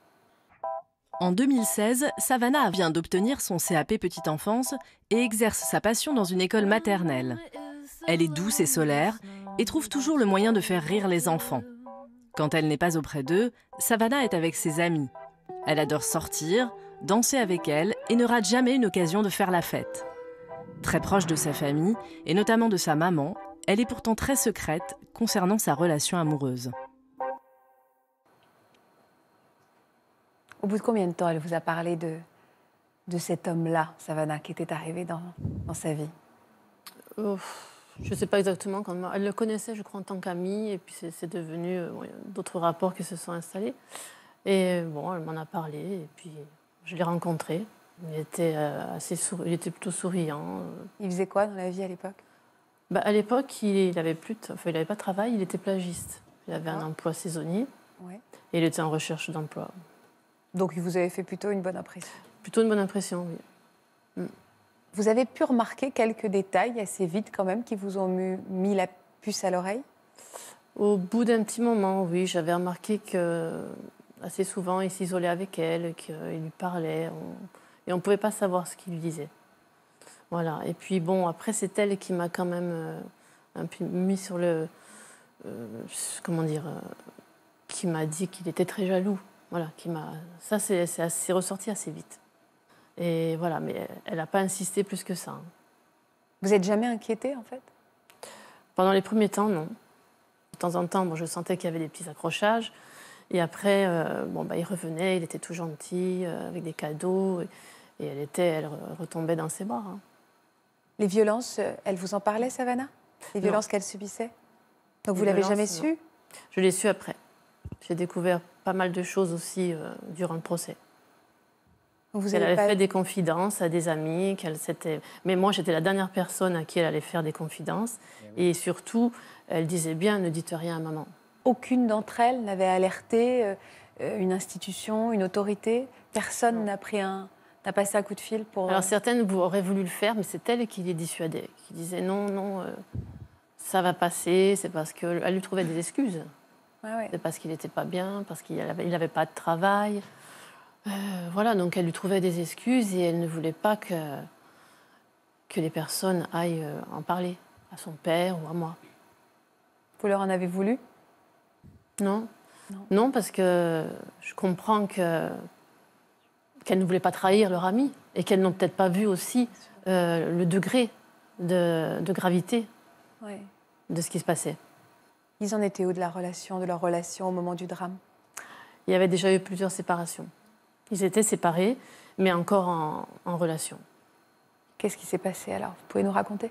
En deux mille seize, Savannah vient d'obtenir son C A P Petite Enfance et exerce sa passion dans une école maternelle. Elle est douce et solaire et trouve toujours le moyen de faire rire les enfants. Quand elle n'est pas auprès d'eux, Savannah est avec ses amis. Elle adore sortir, danser avec elles et ne rate jamais une occasion de faire la fête. Très proche de sa famille, et notamment de sa maman, elle est pourtant très secrète concernant sa relation amoureuse. Au bout de combien de temps elle vous a parlé de, de cet homme-là, Savannah, qui était arrivé dans, dans sa vie? euh, Je ne sais pas exactement comment. Elle le connaissait, je crois, en tant qu'amie, et puis c'est devenu euh, bon, d'autres rapports qui se sont installés. Et bon, elle m'en a parlé, et puis je l'ai rencontré. Il était, euh, assez souri... il était plutôt souriant. Il faisait quoi dans la vie à l'époque? Bah, à l'époque, il n'avait plus, de... enfin, il n'avait pas de travail, il était plagiste. Il avait ah. un emploi saisonnier, ouais. Et il était en recherche d'emploi. Donc, il vous avait fait plutôt une bonne impression? Plutôt une bonne impression, oui. Mm. Vous avez pu remarquer quelques détails assez vite quand même qui vous ont mis la puce à l'oreille? Au bout d'un petit moment, oui, j'avais remarqué que assez souvent, il s'isolait avec elle, qu'il lui parlait, on... et on ne pouvait pas savoir ce qu'il lui disait. Voilà. Et puis bon, après, c'est elle qui m'a quand même euh, un peu mis sur le... Euh, comment dire euh, qui m'a dit qu'il était très jaloux. Voilà, qui m'a... Ça, c'est ressorti assez vite. Et voilà, mais elle n'a pas insisté plus que ça. Hein. Vous n'êtes jamais inquiétée, en fait? Pendant les premiers temps, non. De temps en temps, bon, je sentais qu'il y avait des petits accrochages. Et après, euh, bon, bah, il revenait, il était tout gentil, euh, avec des cadeaux. Et, et elle, était, elle retombait dans ses bras. Hein. Les violences, elle vous en parlait, Savannah? Les violences qu'elle subissait? Donc vous ne l'avez jamais su? Non. Je l'ai su après. J'ai découvert pas mal de choses aussi euh, durant le procès. Vous elle avait pas... fait des confidences à des amis. Qu'elle s'était... Mais moi, j'étais la dernière personne à qui elle allait faire des confidences. Et, oui. Et surtout, elle disait bien, ne dites rien à maman. Aucune d'entre elles n'avait alerté euh, une institution, une autorité? Personne n'a pris un... n'a passé un coup de fil pour... Alors certaines auraient voulu le faire, mais c'est elle qui les dissuadait, qui disait non, non, euh, ça va passer, c'est parce qu'elle lui trouvait des excuses. Ouais, ouais. C'est parce qu'il n'était pas bien, parce qu'il n'avait il avait pas de travail. Euh, voilà, donc elle lui trouvait des excuses et elle ne voulait pas que, que les personnes aillent en parler à son père ou à moi. Vous leur en avez voulu? Non. Non, non, parce que je comprends que... qu'elles ne voulaient pas trahir leur ami et qu'elles n'ont peut-être pas vu aussi euh, le degré de, de gravité ouais. de ce qui se passait. Ils en étaient où de la relation, de leur relation au moment du drame? Il y avait déjà eu plusieurs séparations. Ils étaient séparés, mais encore en, en relation. Qu'est-ce qui s'est passé alors? Vous pouvez nous raconter?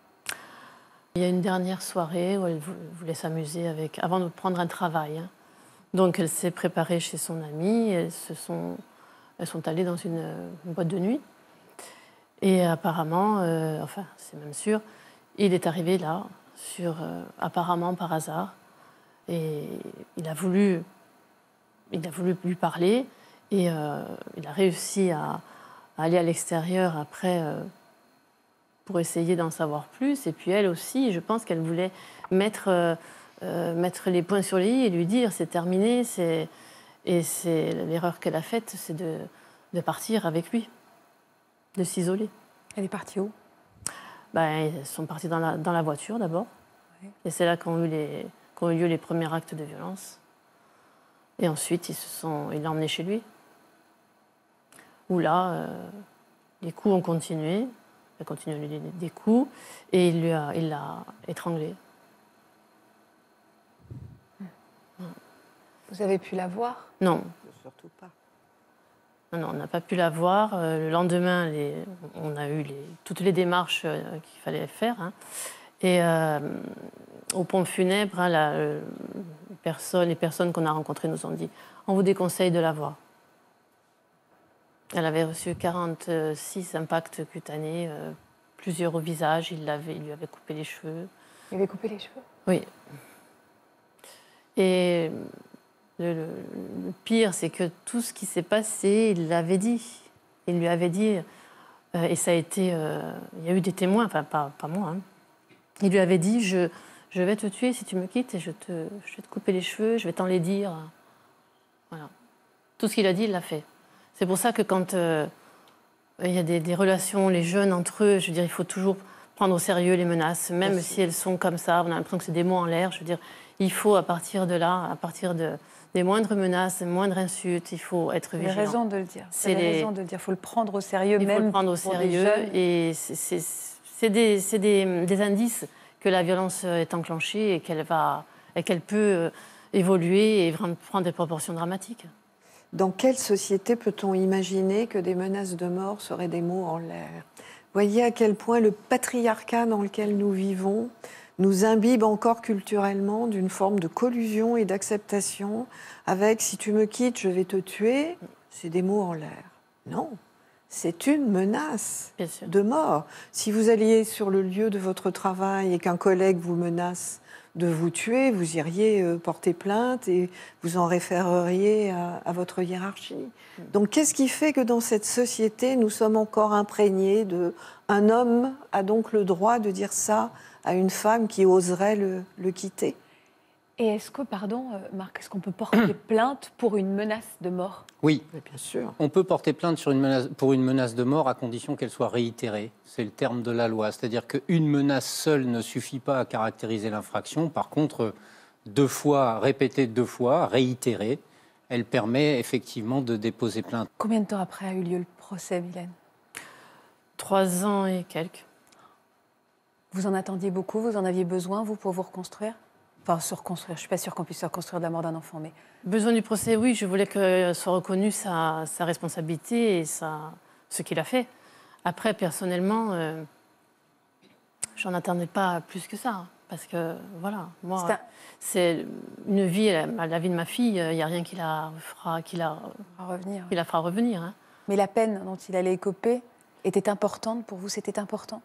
Il y a une dernière soirée où elle voulait s'amuser avec, avant de prendre un travail. Hein. Donc elle s'est préparée chez son amie, elles se sont... Elles sont allées dans une, une boîte de nuit. Et apparemment, euh, enfin, c'est même sûr, il est arrivé là, sur, euh, apparemment par hasard, et il a voulu, il a voulu lui parler, et euh, il a réussi à, à aller à l'extérieur après euh, pour essayer d'en savoir plus. Et puis elle aussi, je pense qu'elle voulait mettre, euh, euh, mettre les points sur les i et lui dire c'est terminé, c'est... et c'est l'erreur qu'elle a faite, c'est de, de partir avec lui, de s'isoler. Elle est partie où? Ben, ils sont partis dans la, dans la voiture d'abord. Oui. Et c'est là qu'ont eu, les, qu'ont eu lieu les premiers actes de violence. Et ensuite, ils se sont, il l'a emmené chez lui. Où là, euh, les coups ont continué. Il a continué à lui donner des coups. Et il, lui a, il l'a étranglé. Vous avez pu la voir? Non. Surtout pas. Non, non, on n'a pas pu la voir. Euh, le lendemain, les, on a eu les, toutes les démarches euh, qu'il fallait faire. Hein. Et euh, au pont funèbre, hein, la, euh, les, personnes, les personnes qu'on a rencontrées nous ont dit « on vous déconseille de la voir ». Elle avait reçu quarante-six impacts cutanés, euh, plusieurs au visage. Il, l'avait, il lui avait coupé les cheveux. Il avait coupé les cheveux? Oui. Et... Le, le, le pire, c'est que tout ce qui s'est passé, il l'avait dit. Il lui avait dit, euh, et ça a été... Euh, il y a eu des témoins, enfin, pas, pas moi. Hein. Il lui avait dit, je, je vais te tuer si tu me quittes, et je, te, je vais te couper les cheveux, je vais t'en les dire. Voilà. Tout ce qu'il a dit, il l'a fait. C'est pour ça que quand euh, il y a des, des relations, les jeunes entre eux, je veux dire, il faut toujours prendre au sérieux les menaces, même Merci. Si elles sont comme ça, on a l'impression que c'est des mots en l'air, je veux dire, il faut, à partir de là, à partir de... des moindres menaces, des moindres insultes, il faut être vigilant. Vous avez raison de le dire. C'est les... raison de le dire. Il faut le prendre au sérieux. Il même faut le prendre au sérieux. Et c'est, c'est, c'est, des, c'est des, des indices que la violence est enclenchée et qu'elle, va, et qu'elle peut évoluer et prendre des proportions dramatiques. Dans quelle société peut-on imaginer que des menaces de mort seraient des mots en l'air? Voyez à quel point le patriarcat dans lequel nous vivons nous imbibe encore culturellement d'une forme de collusion et d'acceptation avec « si tu me quittes, je vais te tuer », c'est des mots en l'air. Non, c'est une menace de mort. Si vous alliez sur le lieu de votre travail et qu'un collègue vous menace de vous tuer, vous iriez porter plainte et vous en référeriez à, à votre hiérarchie. Donc qu'est-ce qui fait que dans cette société, nous sommes encore imprégnés de « un homme a donc le droit de dire ça » à une femme qui oserait le, le quitter. Et est-ce que, pardon, Marc, est-ce qu'on peut porter plainte pour une menace de mort? Oui, mais bien sûr. On peut porter plainte sur une menace, pour une menace de mort à condition qu'elle soit réitérée. C'est le terme de la loi. C'est-à-dire qu'une menace seule ne suffit pas à caractériser l'infraction. Par contre, deux fois, répétée deux fois, réitérée, elle permet effectivement de déposer plainte. Combien de temps après a eu lieu le procès, Mylène? Trois ans et quelques. Vous en attendiez beaucoup, vous en aviez besoin, vous, pour vous reconstruire? Enfin, se reconstruire, je ne suis pas sûre qu'on puisse se reconstruire de la mort d'un enfant, mais... Besoin du procès, oui, je voulais que soit reconnue sa, sa responsabilité et sa, ce qu'il a fait. Après, personnellement, euh, j'en attendais pas plus que ça, parce que, voilà, moi, c'est, un... c'est une vie, la, la vie de ma fille, il n'y a rien qui la fera, qui la, revenir. Qui la fera revenir. Hein. Mais la peine dont il allait écoper était importante pour vous, c'était important?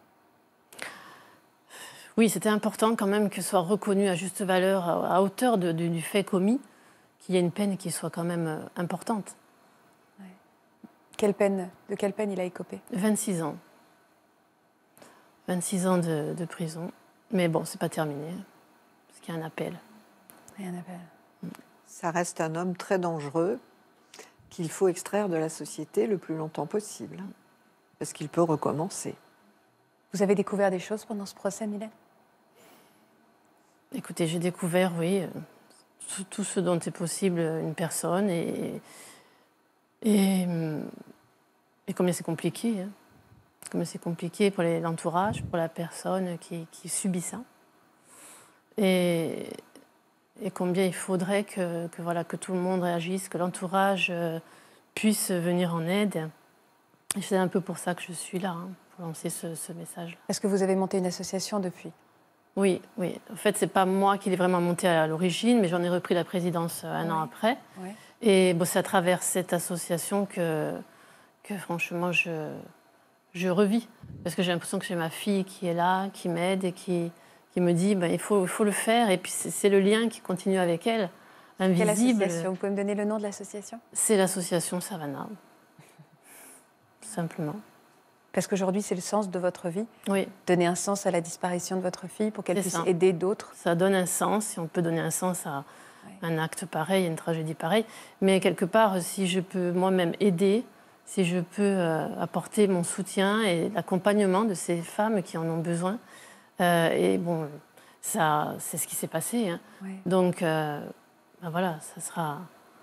Oui, c'était important quand même que soit reconnu à juste valeur, à hauteur de, de, du fait commis, qu'il y ait une peine qui soit quand même importante. Ouais. Quelle peine, de quelle peine il a écopé? vingt-six ans. vingt-six ans de, de prison. Mais bon, c'est pas terminé, parce qu'il y a un appel. Il y a un appel. Ça reste un homme très dangereux qu'il faut extraire de la société le plus longtemps possible, parce qu'il peut recommencer. Vous avez découvert des choses pendant ce procès, Mylène? Écoutez, j'ai découvert, oui, tout, tout ce dont est possible une personne et, et, et combien c'est compliqué. Hein. Combien c'est compliqué pour les, l'entourage, pour la personne qui, qui subit ça. Et, et combien il faudrait que, que, voilà, que tout le monde réagisse, que l'entourage puisse venir en aide. Et c'est un peu pour ça que je suis là, hein, pour lancer ce, ce message. Est-ce que vous avez monté une association depuis? Oui, oui. En fait, c'est pas moi qui l'ai vraiment monté à l'origine, mais j'en ai repris la présidence un oui. an après. Oui. Et bon, c'est à travers cette association que, que franchement, je, je revis. Parce que j'ai l'impression que j'ai ma fille qui est là, qui m'aide et qui, qui me dit ben, il, faut, il faut le faire. Et puis c'est, c'est le lien qui continue avec elle, invisible. Quelle association ? Vous pouvez me donner le nom de l'association ? C'est l'association Savannah, simplement. Parce qu'aujourd'hui, c'est le sens de votre vie. Oui. Donner un sens à la disparition de votre fille pour qu'elle c'est puisse ça. aider d'autres. Ça donne un sens, si on peut donner un sens à ouais. un acte pareil, une tragédie pareille. Mais quelque part, si je peux moi-même aider, si je peux euh, apporter mon soutien et l'accompagnement de ces femmes qui en ont besoin. Euh, et bon, ça, c'est ce qui s'est passé. Hein. Ouais. Donc, euh, ben voilà, ça sera...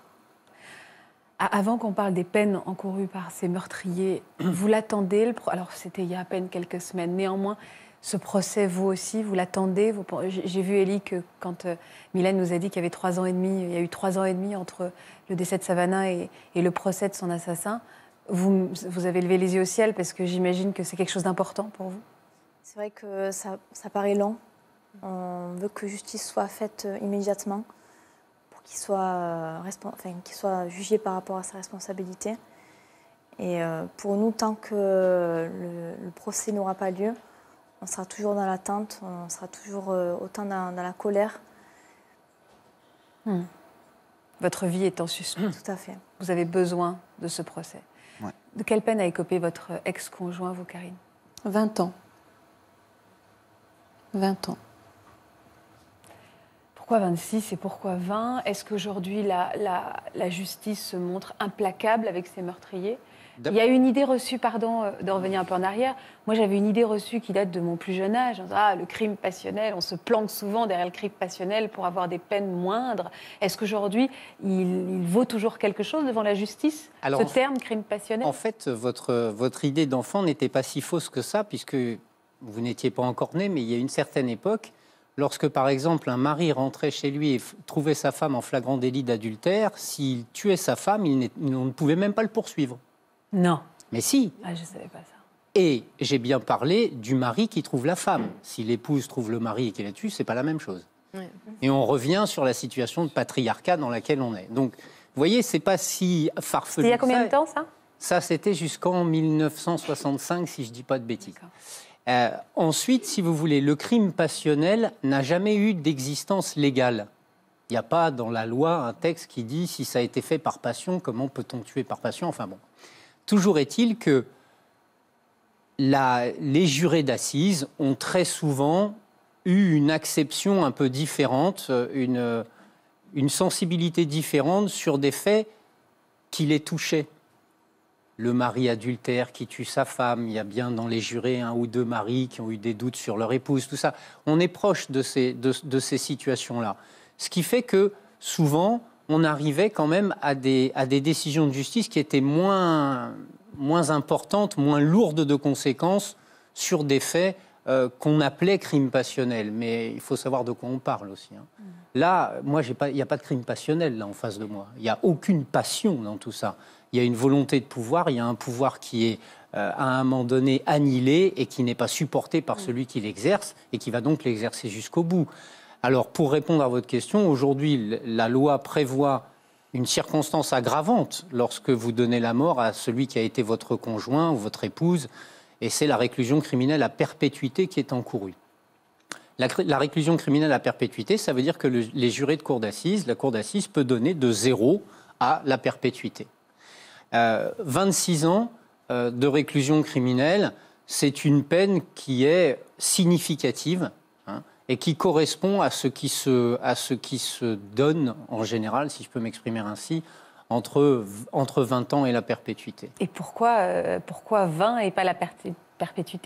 Avant qu'on parle des peines encourues par ces meurtriers, vous l'attendez, le pro... alors c'était il y a à peine quelques semaines, néanmoins, ce procès, vous aussi, vous l'attendez vous... J'ai vu, Élie, que quand euh, Mylène nous a dit qu'il y avait trois ans et demi, il y a eu trois ans et demi entre le décès de Savannah et, et le procès de son assassin. Vous, vous avez levé les yeux au ciel parce que j'imagine que c'est quelque chose d'important pour vous. C'est vrai que ça, ça paraît lent. On veut que justice soit faite immédiatement. Qu'il soit, euh, enfin, qu'il soit jugé par rapport à sa responsabilité. Et euh, pour nous, tant que le, le procès n'aura pas lieu, on sera toujours dans l'attente, on sera toujours euh, autant dans, dans la colère. Mmh. Votre vie est en suspens. Tout à fait. Vous avez besoin de ce procès. Ouais. De quelle peine a écopé votre ex-conjoint, vous, Karine ? vingt ans. vingt ans. Pourquoi vingt-six et pourquoi vingt ? Est-ce qu'aujourd'hui, la, la, la justice se montre implacable avec ces meurtriers ? Il y a une idée reçue, pardon, de revenir un peu en arrière. Moi, j'avais une idée reçue qui date de mon plus jeune âge. Ah, le crime passionnel, on se planque souvent derrière le crime passionnel pour avoir des peines moindres. Est-ce qu'aujourd'hui, il, il vaut toujours quelque chose devant la justice, Alors, ce terme, crime passionnel ? En fait, votre, votre idée d'enfant n'était pas si fausse que ça, puisque vous n'étiez pas encore né, mais il y a une certaine époque, lorsque, par exemple, un mari rentrait chez lui et trouvait sa femme en flagrant délit d'adultère, s'il tuait sa femme, il on ne pouvait même pas le poursuivre. Non. Mais si. Ah, je ne savais pas ça. Et j'ai bien parlé du mari qui trouve la femme. Si l'épouse trouve le mari et qu'il la tue, ce n'est pas la même chose. Oui. Et on revient sur la situation de patriarcat dans laquelle on est. Donc, vous voyez, ce n'est pas si farfelu. Il y a combien de temps, ça ? Ça, c'était jusqu'en mille neuf cent soixante-cinq, si je ne dis pas de bêtises. Euh, ensuite, si vous voulez, le crime passionnel n'a jamais eu d'existence légale. Il n'y a pas dans la loi un texte qui dit si ça a été fait par passion, comment peut-on tuer par passion ? Enfin bon. Toujours est-il que la, les jurés d'assises ont très souvent eu une acception un peu différente, une, une sensibilité différente sur des faits qui les touchaient. Le mari adultère qui tue sa femme, il y a bien dans les jurés un ou deux maris qui ont eu des doutes sur leur épouse, tout ça. On est proche de ces, de, de ces situations-là. Ce qui fait que souvent, on arrivait quand même à des, à des décisions de justice qui étaient moins, moins importantes, moins lourdes de conséquences sur des faits euh, qu'on appelait crimes passionnels. Mais il faut savoir de quoi on parle aussi. Hein. Mmh. Là, moi, j'ai pas, il n'y a pas de crime passionnel là, en face de moi. Il n'y a aucune passion dans tout ça. Il y a une volonté de pouvoir, il y a un pouvoir qui est euh, à un moment donné annihilé et qui n'est pas supporté par celui qui l'exerce et qui va donc l'exercer jusqu'au bout. Alors, pour répondre à votre question, aujourd'hui, la loi prévoit une circonstance aggravante lorsque vous donnez la mort à celui qui a été votre conjoint ou votre épouse, et c'est la réclusion criminelle à perpétuité qui est encourue. La, la réclusion criminelle à perpétuité, ça veut dire que le, les jurés de cour d'assises, la cour d'assises peut donner de zéro à la perpétuité. Euh, vingt-six ans euh, de réclusion criminelle, c'est une peine qui est significative hein, et qui correspond à ce qui, se, à ce qui se donne en général, si je peux m'exprimer ainsi, entre, entre vingt ans et la perpétuité. Et pourquoi, euh, pourquoi vingt et pas la perpétuité ?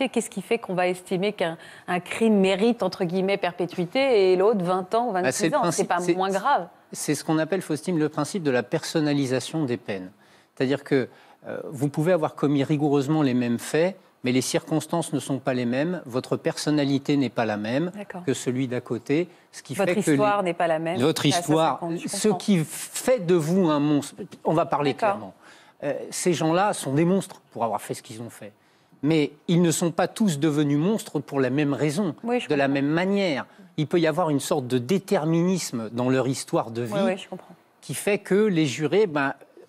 Qu'est-ce qui fait qu'on va estimer qu'un un crime mérite, entre guillemets, perpétuité et l'autre vingt ans ou vingt-six bah, ans ? C'est pas moins grave. C'est ce qu'on appelle, Faustine, le principe de la personnalisation des peines. C'est-à-dire que euh, vous pouvez avoir commis rigoureusement les mêmes faits, mais les circonstances ne sont pas les mêmes, votre personnalité n'est pas la même que celui d'à côté. Ce qui votre fait histoire que les... n'est pas la même. Votre histoire, ça, ça ce qui fait de vous un monstre, on va parler clairement. Euh, ces gens-là sont des monstres pour avoir fait ce qu'ils ont fait. Mais ils ne sont pas tous devenus monstres pour la même raison, oui, de comprends. La même manière. Il peut y avoir une sorte de déterminisme dans leur histoire de vie oui, oui, je comprends. qui fait que les jurés... Ben,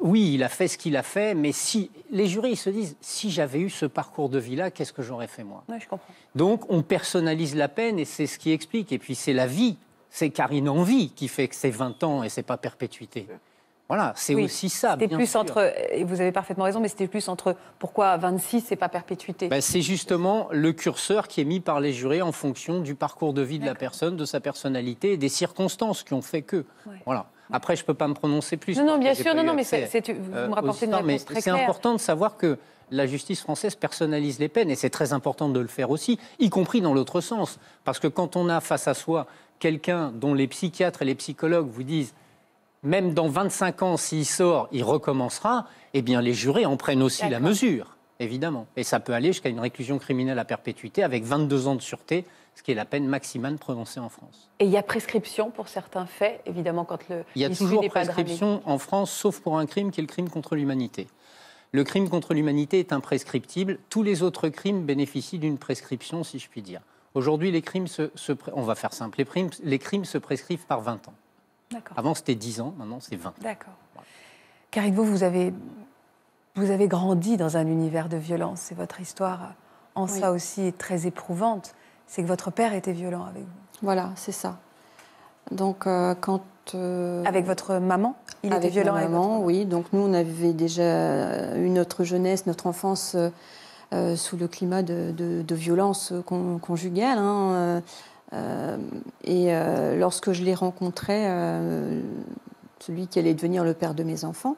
oui, il a fait ce qu'il a fait, mais si les jurés ils se disent, si j'avais eu ce parcours de vie-là, qu'est-ce que j'aurais fait moi? Oui, je comprends. Donc, on personnalise la peine et c'est ce qui explique. Et puis, c'est la vie, c'est car une envie qui fait que c'est vingt ans et c'est pas perpétuité. Voilà, c'est oui, aussi ça, bien plus sûr. Entre, et vous avez parfaitement raison, mais c'était plus entre pourquoi vingt-six, c'est pas perpétuité. Ben, c'est justement le curseur qui est mis par les jurés en fonction du parcours de vie de la personne, de sa personnalité et des circonstances qui ont fait que. Ouais. Voilà. Après, je ne peux pas me prononcer plus. Non, non, bien sûr, non, non, mais c'est, c'est, vous euh, me rapportez une réponse très claire. C'est important de savoir que la justice française personnalise les peines et c'est très important de le faire aussi, y compris dans l'autre sens. Parce que quand on a face à soi quelqu'un dont les psychiatres et les psychologues vous disent même dans vingt-cinq ans, s'il sort, il recommencera, eh bien les jurés en prennent aussi la mesure, évidemment. Et ça peut aller jusqu'à une réclusion criminelle à perpétuité avec vingt-deux ans de sûreté, ce qui est la peine maximale prononcée en France. Et il y a prescription pour certains faits, évidemment, quand le... Il y a toujours prescription en France, sauf pour un crime qui est le crime contre l'humanité. Le crime contre l'humanité est imprescriptible. Tous les autres crimes bénéficient d'une prescription, si je puis dire. Aujourd'hui, les crimes se, se... on va faire simple, les crimes, les crimes se prescrivent par vingt ans. Avant, c'était dix ans, maintenant, c'est vingt. D'accord. Karine, vous, vous avez, vous avez grandi dans un univers de violence. C'est votre histoire, en oui. ça aussi, très éprouvante. C'est que votre père était violent avec vous. Voilà, c'est ça. Donc, euh, quand... Euh, avec votre maman, il avec était violent ma maman, avec votre maman. Oui. Donc, nous, on avait déjà eu notre jeunesse, notre enfance euh, sous le climat de, de, de violence con, conjugale, hein, euh, Euh, et euh, lorsque je l'ai rencontré, euh, celui qui allait devenir le père de mes enfants,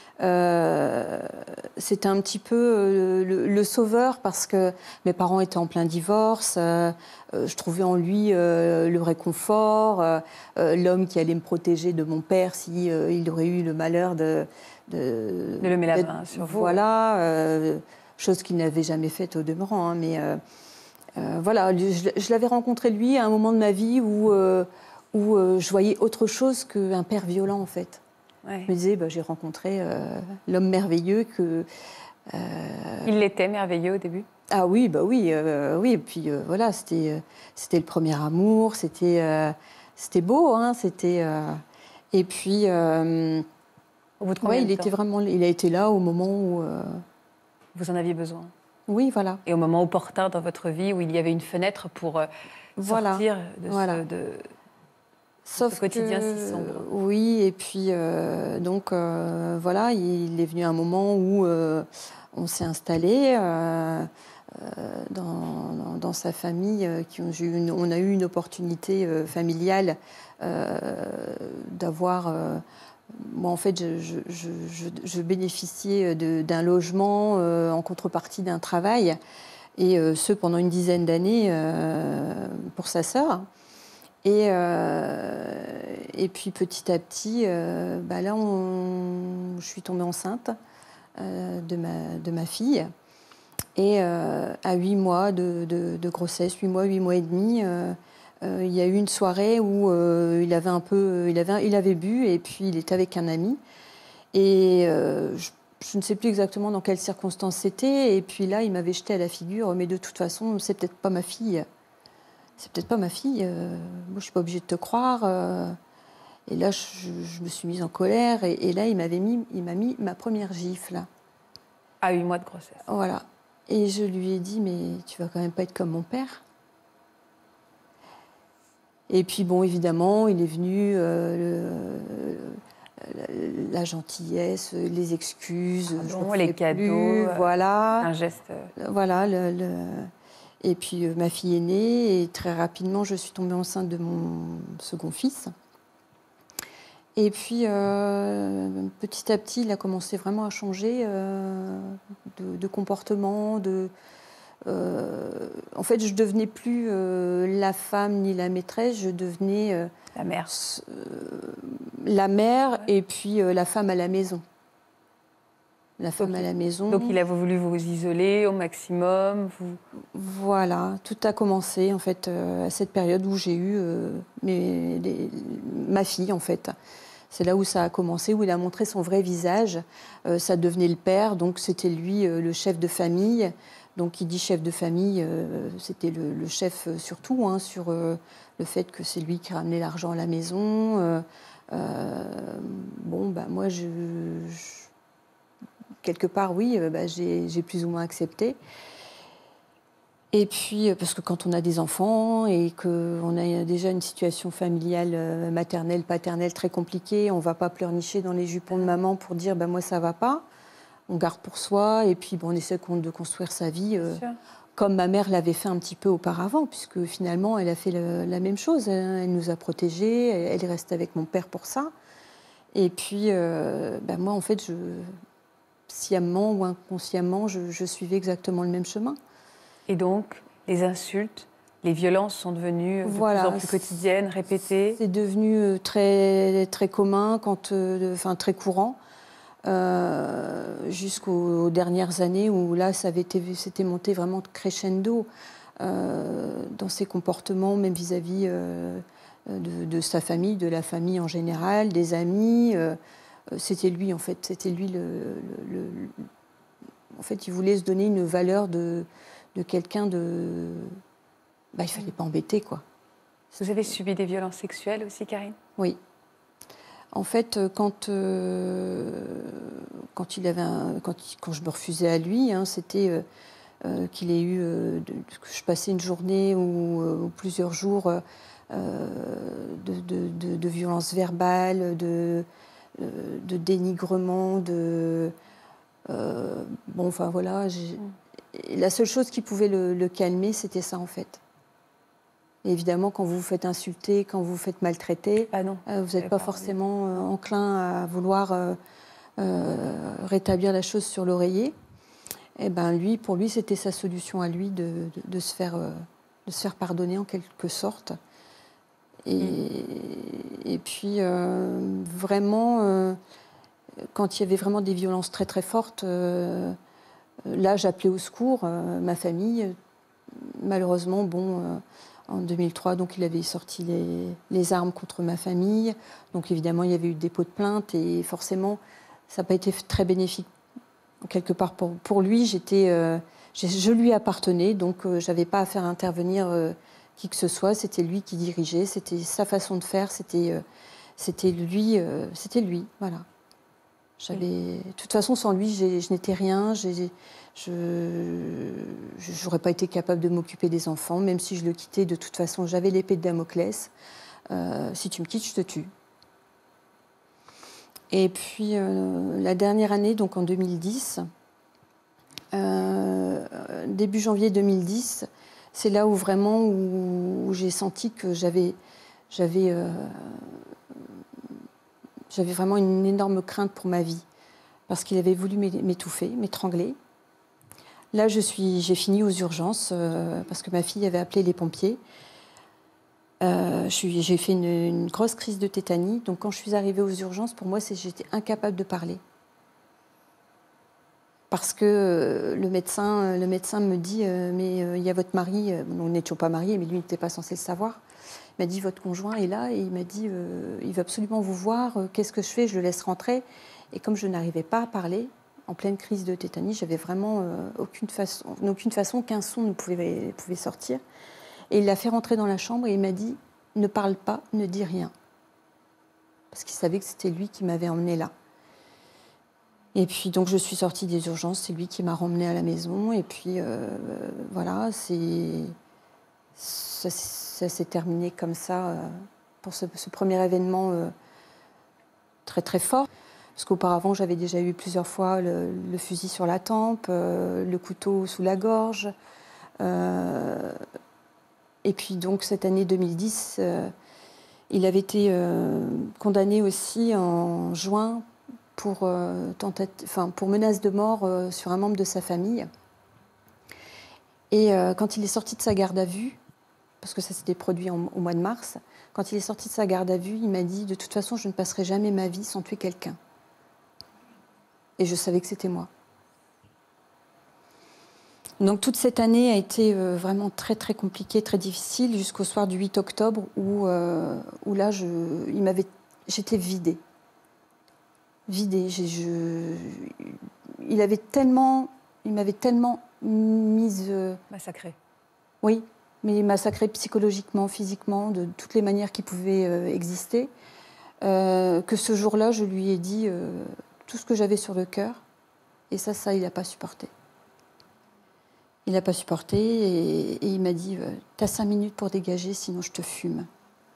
euh, c'était un petit peu euh, le, le sauveur parce que mes parents étaient en plein divorce. Euh, euh, je trouvais en lui euh, le réconfort, euh, euh, l'homme qui allait me protéger de mon père si euh, il aurait eu le malheur de de, de le mettre la main sur vous. Voilà, euh, chose qu'il n'avait jamais faite au demeurant, hein, mais euh, Euh, voilà, je, je l'avais rencontré lui à un moment de ma vie où, euh, où euh, je voyais autre chose qu'un père violent en fait. Ouais. Je me disais, bah, j'ai rencontré euh, l'homme merveilleux que. Euh... Il l'était merveilleux au début. Ah oui, bah oui, euh, oui. Et puis euh, voilà, c'était euh, c'était le premier amour, c'était euh, c'était beau, hein, c'était. Euh... Et puis. Euh... Au bout de combien ouais, de il temps était vraiment, il a été là au moment où. Euh... Vous en aviez besoin. Oui, voilà. Et au moment opportun dans votre vie où il y avait une fenêtre pour euh, voilà. sortir de, voilà. ce, de, Sauf de ce quotidien que, si sombre. Oui, et puis euh, donc euh, voilà, il est venu un moment où euh, on s'est installé euh, euh, dans, dans, dans sa famille. Euh, qui ont eu une, on a eu une opportunité euh, familiale euh, d'avoir. Euh, Moi, en fait, je, je, je, je bénéficiais de, d'un logement euh, en contrepartie d'un travail, et euh, ce pendant une dizaine d'années euh, pour sa sœur. Et, euh, et puis petit à petit, euh, bah là, on, je suis tombée enceinte euh, de, ma, de ma fille. Et euh, à huit mois de, de, de grossesse, huit mois, huit mois et demi, euh, Euh, il y a eu une soirée où euh, il avait un peu, il avait, il avait bu et puis il était avec un ami. Et euh, je, je ne sais plus exactement dans quelles circonstances c'était. Et puis là, il m'avait jeté à la figure. Mais de toute façon, c'est peut-être pas ma fille. C'est peut-être pas ma fille. Euh, moi, je suis pas obligée de te croire. Euh, et là, je, je me suis mise en colère. Et, et là, il m'avait mis, il m'a mis ma première gifle. À huit mois de grossesse. Voilà. Et je lui ai dit, mais tu vas quand même pas être comme mon père. Et puis, bon, évidemment, il est venu euh, le, la, la gentillesse, les excuses, Pardon, les cadeaux, plus, voilà. Un geste. Voilà. Le, le... Et puis, euh, ma fille est née, et très rapidement, je suis tombée enceinte de mon second fils. Et puis, euh, petit à petit, il a commencé vraiment à changer euh, de, de comportement, de... Euh, en fait, je ne devenais plus euh, la femme ni la maîtresse, je devenais euh, la mère, euh, la mère ouais. Et puis euh, la femme à la maison. La femme donc, à la maison. Donc il a voulu vous isoler au maximum. Vous... Voilà, tout a commencé en fait euh, à cette période où j'ai eu euh, mes, les, ma fille en fait. C'est là où ça a commencé, où il a montré son vrai visage. Euh, ça devenait le père, donc c'était lui euh, le chef de famille. Donc, qui dit chef de famille, euh, c'était le, le chef euh, surtout, hein, sur euh, le fait que c'est lui qui ramenait l'argent à la maison. Euh, euh, bon, bah, moi, je, je, quelque part, oui, euh, bah, j'ai plus ou moins accepté. Et puis, parce que quand on a des enfants et qu'on a déjà une situation familiale, euh, maternelle, paternelle très compliquée, on ne va pas pleurnicher dans les jupons de maman pour dire bah, « moi, ça ne va pas ». On garde pour soi et puis bon, on essaie de construire sa vie euh, comme ma mère l'avait fait un petit peu auparavant, puisque finalement, elle a fait le, la même chose. Hein. Elle nous a protégés, elle, elle est restée avec mon père pour ça. Et puis, euh, ben moi, en fait, je, sciemment ou inconsciemment, je, je suivais exactement le même chemin. Et donc, les insultes, les violences sont devenues de voilà. plus en plus quotidiennes, répétées. C'est devenu très, très commun, quand, euh, enfin, très courant. Euh, jusqu'aux dernières années où là, ça avait été, c'était monté vraiment crescendo euh, dans ses comportements, même vis-à-vis euh, de, de sa famille, de la famille en général, des amis. Euh, c'était lui, en fait. C'était lui le, le, le... En fait, il voulait se donner une valeur de, de quelqu'un de... Bah, il ne fallait pas embêter, quoi. Vous avez subi des violences sexuelles aussi, Karine? Oui. En fait, quand, euh, quand, il avait un, quand, il, quand je me refusais à lui, hein, c'était euh, euh, qu'il ait eu... Euh, de, que je passais une journée ou, euh, ou plusieurs jours euh, de, de, de, de violences verbales, de, de dénigrement, de... Euh, bon, enfin, voilà. La seule chose qui pouvait le, le calmer, c'était ça, en fait. Et évidemment, quand vous vous faites insulter, quand vous vous faites maltraiter, ah non, euh, vous n'êtes pas, pas forcément euh, enclin à vouloir euh, euh, rétablir la chose sur l'oreiller. Et ben lui, pour lui, c'était sa solution à lui de, de, de, se faire, euh, de se faire pardonner en quelque sorte. Et, mmh. et puis, euh, vraiment, euh, quand il y avait vraiment des violences très très fortes, euh, là, j'appelais au secours euh, ma famille. Malheureusement, bon... Euh, En deux mille trois, donc, il avait sorti les, les armes contre ma famille. Donc, évidemment, il y avait eu des dépôt de plainte. Et forcément, ça n'a pas été très bénéfique, quelque part, pour, pour lui. J'étais, euh, je lui appartenais, donc euh, je n'avais pas à faire intervenir euh, qui que ce soit. C'était lui qui dirigeait, c'était sa façon de faire. C'était euh, c'était lui, euh, c'était lui, voilà. J'avais... De toute façon, sans lui, je n'étais rien. J'ai... Je n'aurais pas été capable de m'occuper des enfants, même si je le quittais. De toute façon, j'avais l'épée de Damoclès. Euh, si tu me quittes, je te tue. Et puis, euh, la dernière année, donc en deux mille dix, euh, début janvier deux mille dix, c'est là où vraiment où, où j'ai senti que j'avais, j'avais, euh, j'avais vraiment une énorme crainte pour ma vie, parce qu'il avait voulu m'étouffer, m'étrangler. Là, je suis, j'ai fini aux urgences euh, parce que ma fille avait appelé les pompiers. Euh, j'ai fait une, une grosse crise de tétanie. Donc, quand je suis arrivée aux urgences, pour moi, j'étais incapable de parler. Parce que euh, le, médecin, le médecin me dit euh, « mais il euh, y a votre mari, euh, on n'est toujours pas mariés, mais lui n'était pas censé le savoir. Il m'a dit « votre conjoint est là et il m'a dit euh, « il veut absolument vous voir, euh, qu'est-ce que je fais? Je le laisse rentrer ». Et comme je n'arrivais pas à parler, en pleine crise de tétanie, j'avais vraiment euh, aucune façon, aucune façon qu'un son ne pouvait, pouvait sortir. Et il l'a fait rentrer dans la chambre et il m'a dit « ne parle pas, ne dis rien ». Parce qu'il savait que c'était lui qui m'avait emmenée là. Et puis donc je suis sortie des urgences, c'est lui qui m'a ramenée à la maison. Et puis euh, voilà, c'est, ça, ça s'est terminé comme ça euh, pour ce, ce premier événement euh, très très fort. Parce qu'auparavant, j'avais déjà eu plusieurs fois le, le fusil sur la tempe, euh, le couteau sous la gorge. Euh, et puis donc, cette année deux mille dix, euh, il avait été euh, condamné aussi en juin pour, euh, tentative, enfin, pour menace de mort euh, sur un membre de sa famille. Et euh, quand il est sorti de sa garde à vue, parce que ça s'était produit en, au mois de mars, quand il est sorti de sa garde à vue, il m'a dit « de toute façon, je ne passerai jamais ma vie sans tuer quelqu'un ». Et je savais que c'était moi. Donc toute cette année a été euh, vraiment très très compliquée, très difficile, jusqu'au soir du huit octobre où, euh, où là, je, il m'avait, j'étais vidée. Vidée. J'ai, je, il avait tellement, il m'avait tellement mise... Euh, massacrée. Oui, mais massacrée psychologiquement, physiquement, de toutes les manières qui pouvaient euh, exister, euh, que ce jour-là, je lui ai dit... Euh, tout ce que j'avais sur le cœur, Et ça, ça, il n'a pas supporté. Il n'a pas supporté et, et il m'a dit euh, « T'as cinq minutes pour dégager, sinon je te fume. »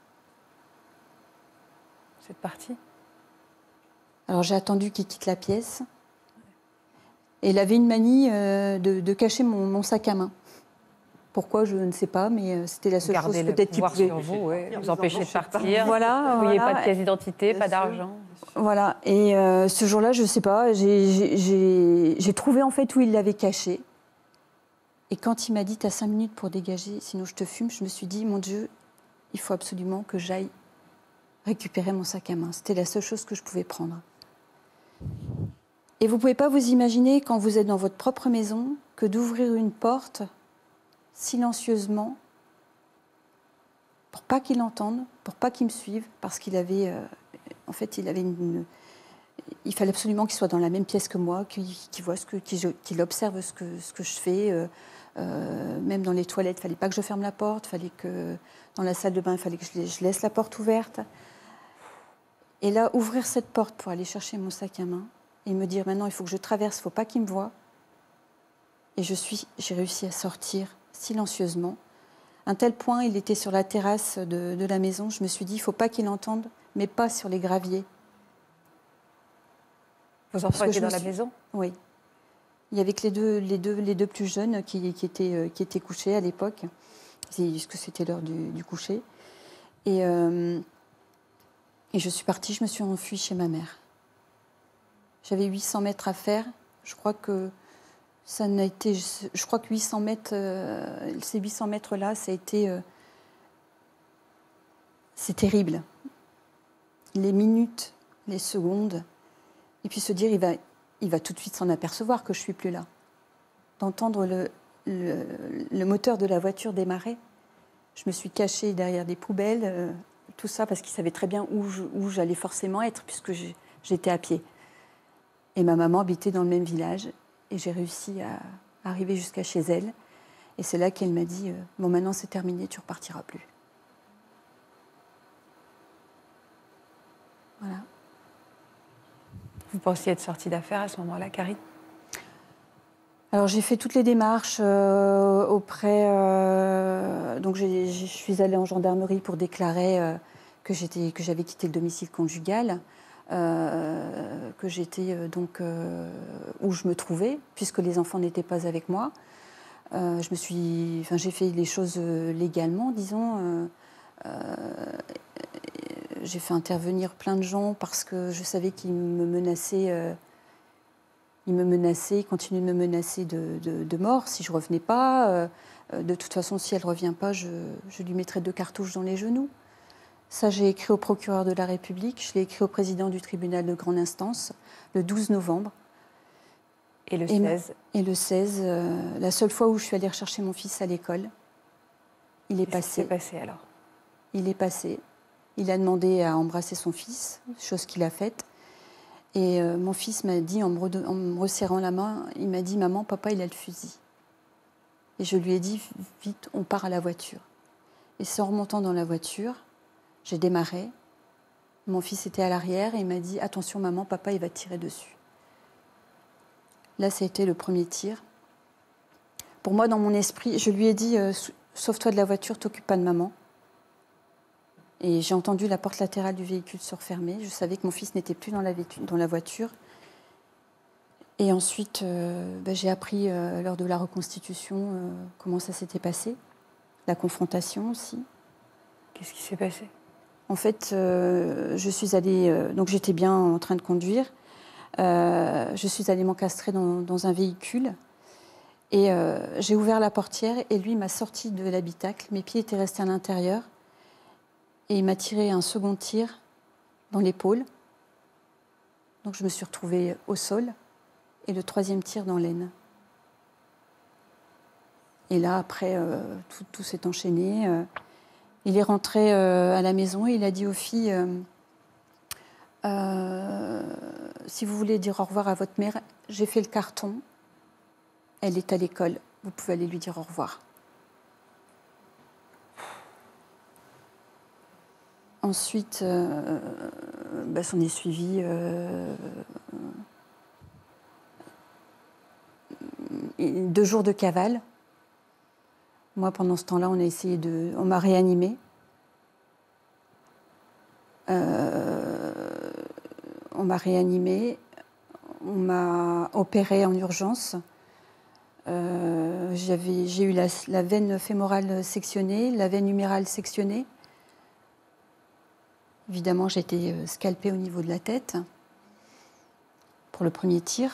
C'est parti. Alors j'ai attendu qu'il quitte la pièce. Et il avait une manie euh, de, de cacher mon, mon sac à main. Pourquoi, je ne sais pas, mais euh, c'était la seule Gardez chose le peut-être qu'il pouvait... sur vous, ouais. Vous empêcher de partir. Voilà, vous n'ayez voilà. pas de pièce d'identité, pas d'argent. Voilà, et euh, ce jour-là, je ne sais pas, j'ai trouvé en fait où il l'avait caché. Et quand il m'a dit « T'as cinq minutes pour dégager, sinon je te fume », je me suis dit « Mon Dieu, il faut absolument que j'aille récupérer mon sac à main. » C'était la seule chose que je pouvais prendre. Et vous ne pouvez pas vous imaginer, quand vous êtes dans votre propre maison, que d'ouvrir une porte silencieusement, pour pas qu'il entende, pour pas qu'il me suive, parce qu'il avait, euh, en fait, il avait une, une, il fallait absolument qu'il soit dans la même pièce que moi, qu'il qu'il voit ce que, qu'il qu'il observe ce que, ce que je fais. Euh, euh, même dans les toilettes, il fallait pas que je ferme la porte, fallait que dans la salle de bain, il fallait que je, je laisse la porte ouverte. Et là, ouvrir cette porte pour aller chercher mon sac à main et me dire maintenant, il faut que je traverse, il faut pas qu'il me voie. Et je suis, j'ai réussi à sortir silencieusement. À un tel point, il était sur la terrasse de, de la maison, je me suis dit, il ne faut pas qu'il entende, mais pas sur les graviers. Vos enfants étaient dans la suis... maison? Oui. Il y avait que les deux, les deux, les deux plus jeunes qui, qui, étaient, qui étaient couchés à l'époque, puisque c'était l'heure du, du coucher. Et, euh, et je suis partie, je me suis enfuie chez ma mère. J'avais huit cents mètres à faire. Je crois que ça n'a été... Je crois que huit cents mètres, euh, ces huit cents mètres-là, ça a été... Euh, c'est terrible. Les minutes, les secondes. Et puis se dire, il va, il va tout de suite s'en apercevoir que je ne suis plus là. D'entendre le, le, le moteur de la voiture démarrer. Je me suis cachée derrière des poubelles, euh, tout ça, parce qu'il savait très bien où, je, où j'allais forcément être, puisque j'étais à pied. Et ma maman habitait dans le même village. Et j'ai réussi à arriver jusqu'à chez elle. Et c'est là qu'elle m'a dit, euh, bon, maintenant c'est terminé, tu ne repartiras plus. Voilà. Vous pensiez être sortie d'affaires à ce moment-là, Karine? Alors j'ai fait toutes les démarches euh, auprès... Euh, donc je suis allée en gendarmerie pour déclarer euh, que j'avais quitté le domicile conjugal. Euh, que j'étais euh, donc euh, où je me trouvais, puisque les enfants n'étaient pas avec moi. Euh, je me suis, enfin, j'ai fait les choses légalement, disons. Euh, euh, j'ai fait intervenir plein de gens parce que je savais qu'ils me menaçaient, euh, ils me menaçaient, ils continuaient de me menacer de, de, de mort si je revenais pas. Euh, de toute façon, si elle revient pas, je, je lui mettrai deux cartouches dans les genoux. Ça, j'ai écrit au procureur de la République, je l'ai écrit au président du tribunal de grande instance le douze novembre. Et le seize? Et, et le seize, euh, la seule fois où je suis allée rechercher mon fils à l'école, il est passé. Qu'est-ce qui s'est passé alors? Il est passé. Il a demandé à embrasser son fils, chose qu'il a faite. Et euh, mon fils m'a dit, en me, re, en me resserrant la main, il m'a dit « Maman, papa, il a le fusil ». Et je lui ai dit « Vite, on part à la voiture ». Et c'est en remontant dans la voiture, j'ai démarré. Mon fils était à l'arrière et il m'a dit « Attention maman, papa il va te tirer dessus ». Là, ça a été le premier tir. Pour moi, dans mon esprit, je lui ai dit euh, « Sauve-toi de la voiture, t'occupe pas de maman ». Et j'ai entendu la porte latérale du véhicule se refermer. Je savais que mon fils n'était plus dans la, dans la voiture. Et ensuite, euh, ben, j'ai appris euh, lors de la reconstitution euh, comment ça s'était passé. La confrontation aussi. Qu'est-ce qui s'est passé ? En fait, euh, je suis allée, euh, donc j'étais bien en train de conduire. Euh, je suis allée m'encastrer dans, dans un véhicule et euh, j'ai ouvert la portière et lui m'a sorti de l'habitacle. Mes pieds étaient restés à l'intérieur et il m'a tiré un second tir dans l'épaule. Donc je me suis retrouvée au sol et le troisième tir dans l'aine. Et là, après, euh, tout, tout s'est enchaîné. Euh, Il est rentré euh, à la maison et il a dit aux filles euh, euh, si vous voulez dire au revoir à votre mère, j'ai fait le carton, elle est à l'école, vous pouvez aller lui dire au revoir. Ensuite, euh, bah, s'en est suivi euh, deux jours de cavale. Moi, pendant ce temps-là, on a essayé de... On m'a réanimée. Euh, on m'a réanimée. On m'a opérée en urgence. Euh, j'avais, j'ai eu la, la veine fémorale sectionnée, la veine humérale sectionnée. Évidemment, j'ai été scalpée au niveau de la tête pour le premier tir.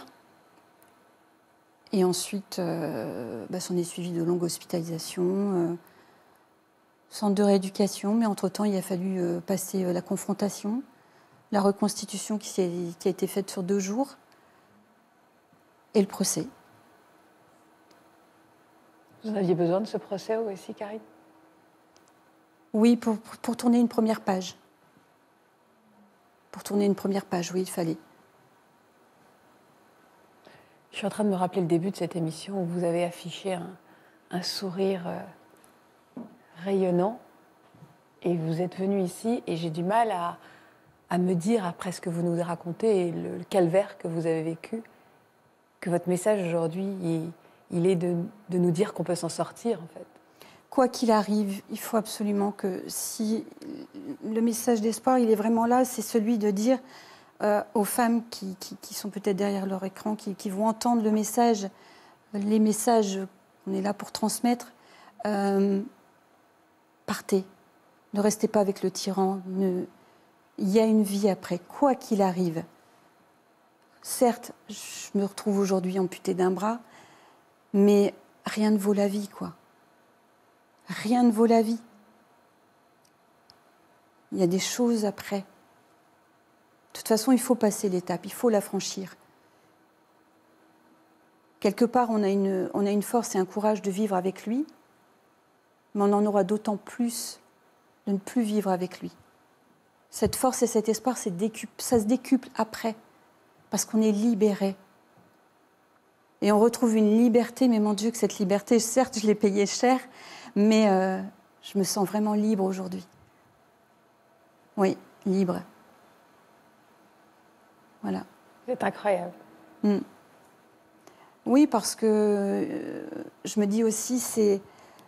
Et ensuite, euh, bah, s'en est suivi de longues hospitalisations, euh, centre de rééducation, mais entre-temps, il a fallu euh, passer euh, la confrontation, la reconstitution qui, qui a été faite sur deux jours, et le procès. Vous en aviez besoin de ce procès aussi, Karine? Oui, pour, pour tourner une première page. Pour tourner une première page, oui, il fallait. Je suis en train de me rappeler le début de cette émission où vous avez affiché un, un sourire euh, rayonnant et vous êtes venu ici et j'ai du mal à, à me dire, après ce que vous nous racontez et le, le calvaire que vous avez vécu, que votre message aujourd'hui, il, il est de, de nous dire qu'on peut s'en sortir en fait. Quoi qu'il arrive, il faut absolument que si le message d'espoir, il est vraiment là, c'est celui de dire euh, aux femmes qui, qui, qui sont peut-être derrière leur écran, qui, qui vont entendre le message, les messages qu'on est là pour transmettre, euh, partez, ne restez pas avec le tyran, ne... il y a une vie après, quoi qu'il arrive. Certes, je me retrouve aujourd'hui amputée d'un bras, mais rien ne vaut la vie, quoi. Rien ne vaut la vie. Il y a des choses après. De toute façon, il faut passer l'étape, il faut la franchir. Quelque part, on a une, on a une force et un courage de vivre avec lui, mais on en aura d'autant plus de ne plus vivre avec lui. Cette force et cet espoir, c'est décuple, ça se décuple après, parce qu'on est libéré. Et on retrouve une liberté, mais mon Dieu, que cette liberté, certes, je l'ai payée cher, mais euh, je me sens vraiment libre aujourd'hui. Oui, libre. Voilà. C'est incroyable. Mm. Oui, parce que euh, je me dis aussi, c'est,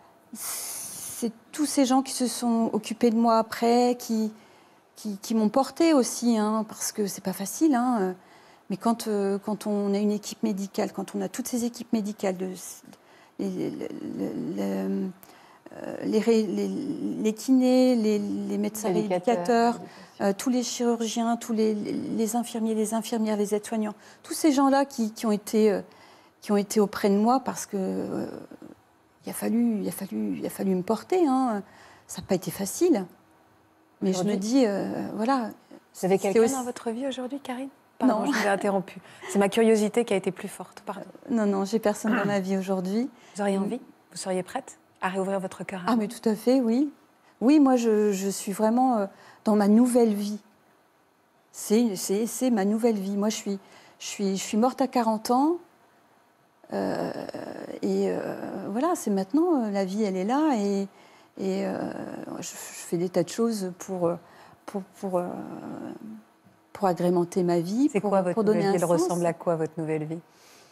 c'est tous ces gens qui se sont occupés de moi après, qui, qui, qui m'ont portée aussi, hein, parce que c'est pas facile, hein, mais quand, euh, quand on a une équipe médicale, quand on a toutes ces équipes médicales, de, les, les, les, les, les, les kinés, les, les médecins rééducateurs, euh, tous les chirurgiens, tous les, les infirmiers, les infirmières, les aides-soignants, tous ces gens-là qui, qui, ont été, euh, qui ont été auprès de moi parce que euh, il a fallu, il a fallu, il a fallu me porter. Hein. Ça n'a pas été facile. Mais je me dis, euh, voilà. Vous avez quelqu'un aussi... dans votre vie aujourd'hui, Karine? Pardon, non. Je vous ai interrompu. C'est ma curiosité qui a été plus forte. Pardon. Non, non, j'ai personne dans ma vie aujourd'hui. Vous auriez envie? Vous seriez prête à réouvrir votre cœur? Ah, mais tout à fait, oui. Oui, moi, je, je suis vraiment euh, dans ma nouvelle vie. C'est, c'est, c'est ma nouvelle vie. Moi, je suis, je suis, je suis morte à quarante ans. Euh, et euh, voilà, c'est maintenant, euh, la vie, elle est là. Et, et euh, je, je fais des tas de choses pour, pour, pour, euh, pour agrémenter ma vie. C'est pour, quoi votre pour donner nouvelle vie? un Elle sens. ressemble à quoi, votre nouvelle vie?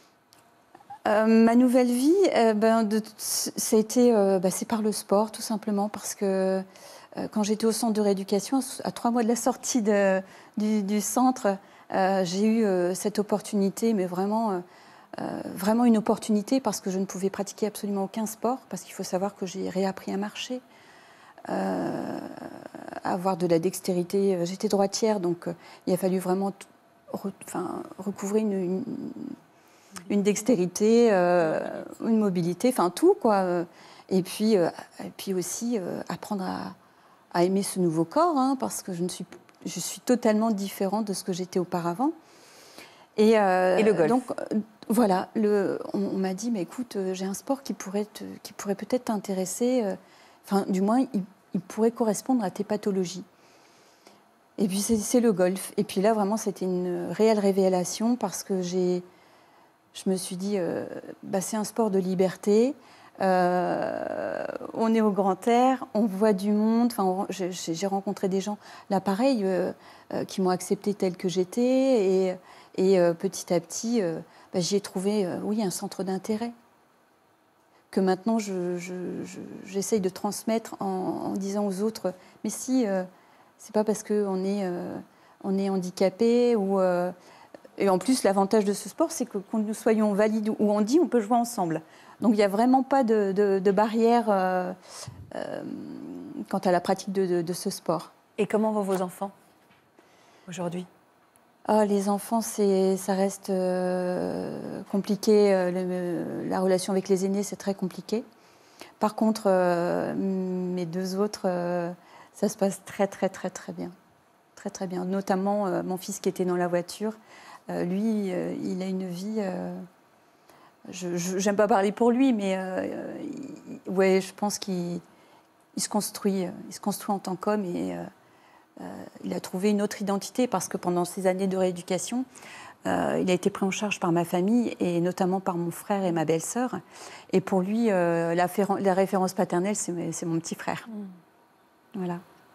Euh, ma nouvelle vie, euh, ben, de, c'était, euh, ben, c'est par le sport, tout simplement, parce que euh, quand j'étais au centre de rééducation, à trois mois de la sortie de, du, du centre, euh, j'ai eu euh, cette opportunité, mais vraiment, euh, euh, vraiment une opportunité, parce que je ne pouvais pratiquer absolument aucun sport, parce qu'il faut savoir que j'ai réappris à marcher, euh, avoir de la dextérité. J'étais droitière, donc euh, il a fallu vraiment t- re, enfin, recouvrer une... une une dextérité, euh, une mobilité, enfin tout, quoi. Et puis, euh, et puis aussi euh, apprendre à, à aimer ce nouveau corps, hein, parce que je, ne suis, je suis totalement différente de ce que j'étais auparavant. Et, euh, et le golf. Donc, euh, voilà, le, on, on m'a dit, mais écoute, euh, j'ai un sport qui pourrait, te, qui pourrait peut-être t'intéresser, euh, enfin, du moins, il, il pourrait correspondre à tes pathologies. Et puis, c'est, c'est le golf. Et puis là, vraiment, c'était une réelle révélation, parce que j'ai... Je me suis dit, euh, bah, c'est un sport de liberté, euh, on est au grand air, on voit du monde, enfin, j'ai, j'ai rencontré des gens, là pareil, euh, euh, qui m'ont acceptée telle que j'étais, et, et euh, petit à petit, euh, bah, j'y ai trouvé, euh, oui, un centre d'intérêt. Que maintenant, je, je, je, j'essaye de transmettre en, en disant aux autres, mais si, euh, c'est pas parce qu'on est, euh, on est handicapé ou... Euh, et en plus, l'avantage de ce sport, c'est que quand nous soyons valides ou handis, on peut jouer ensemble. Donc, il n'y a vraiment pas de, de, de barrière euh, euh, quant à la pratique de, de, de ce sport. Et comment vont vos enfants aujourd'hui ? Oh, les enfants, c'est, ça reste euh, compliqué. Euh, le, la relation avec les aînés, c'est très compliqué. Par contre, euh, mes deux autres, euh, ça se passe très, très, très, très bien. Très, très bien. Notamment, euh, mon fils qui était dans la voiture, euh, lui, euh, il a une vie... Euh, je n'aime pas parler pour lui, mais euh, il, ouais, je pense qu'il il se construit, il se construit en tant qu'homme et... Euh, Euh, il a trouvé une autre identité parce que pendant ces années de rééducation, euh, il a été pris en charge par ma famille et notamment par mon frère et ma belle-sœur. Et pour lui, euh, la, la référence paternelle, c'est, c'est mon petit frère. Mmh. Voilà.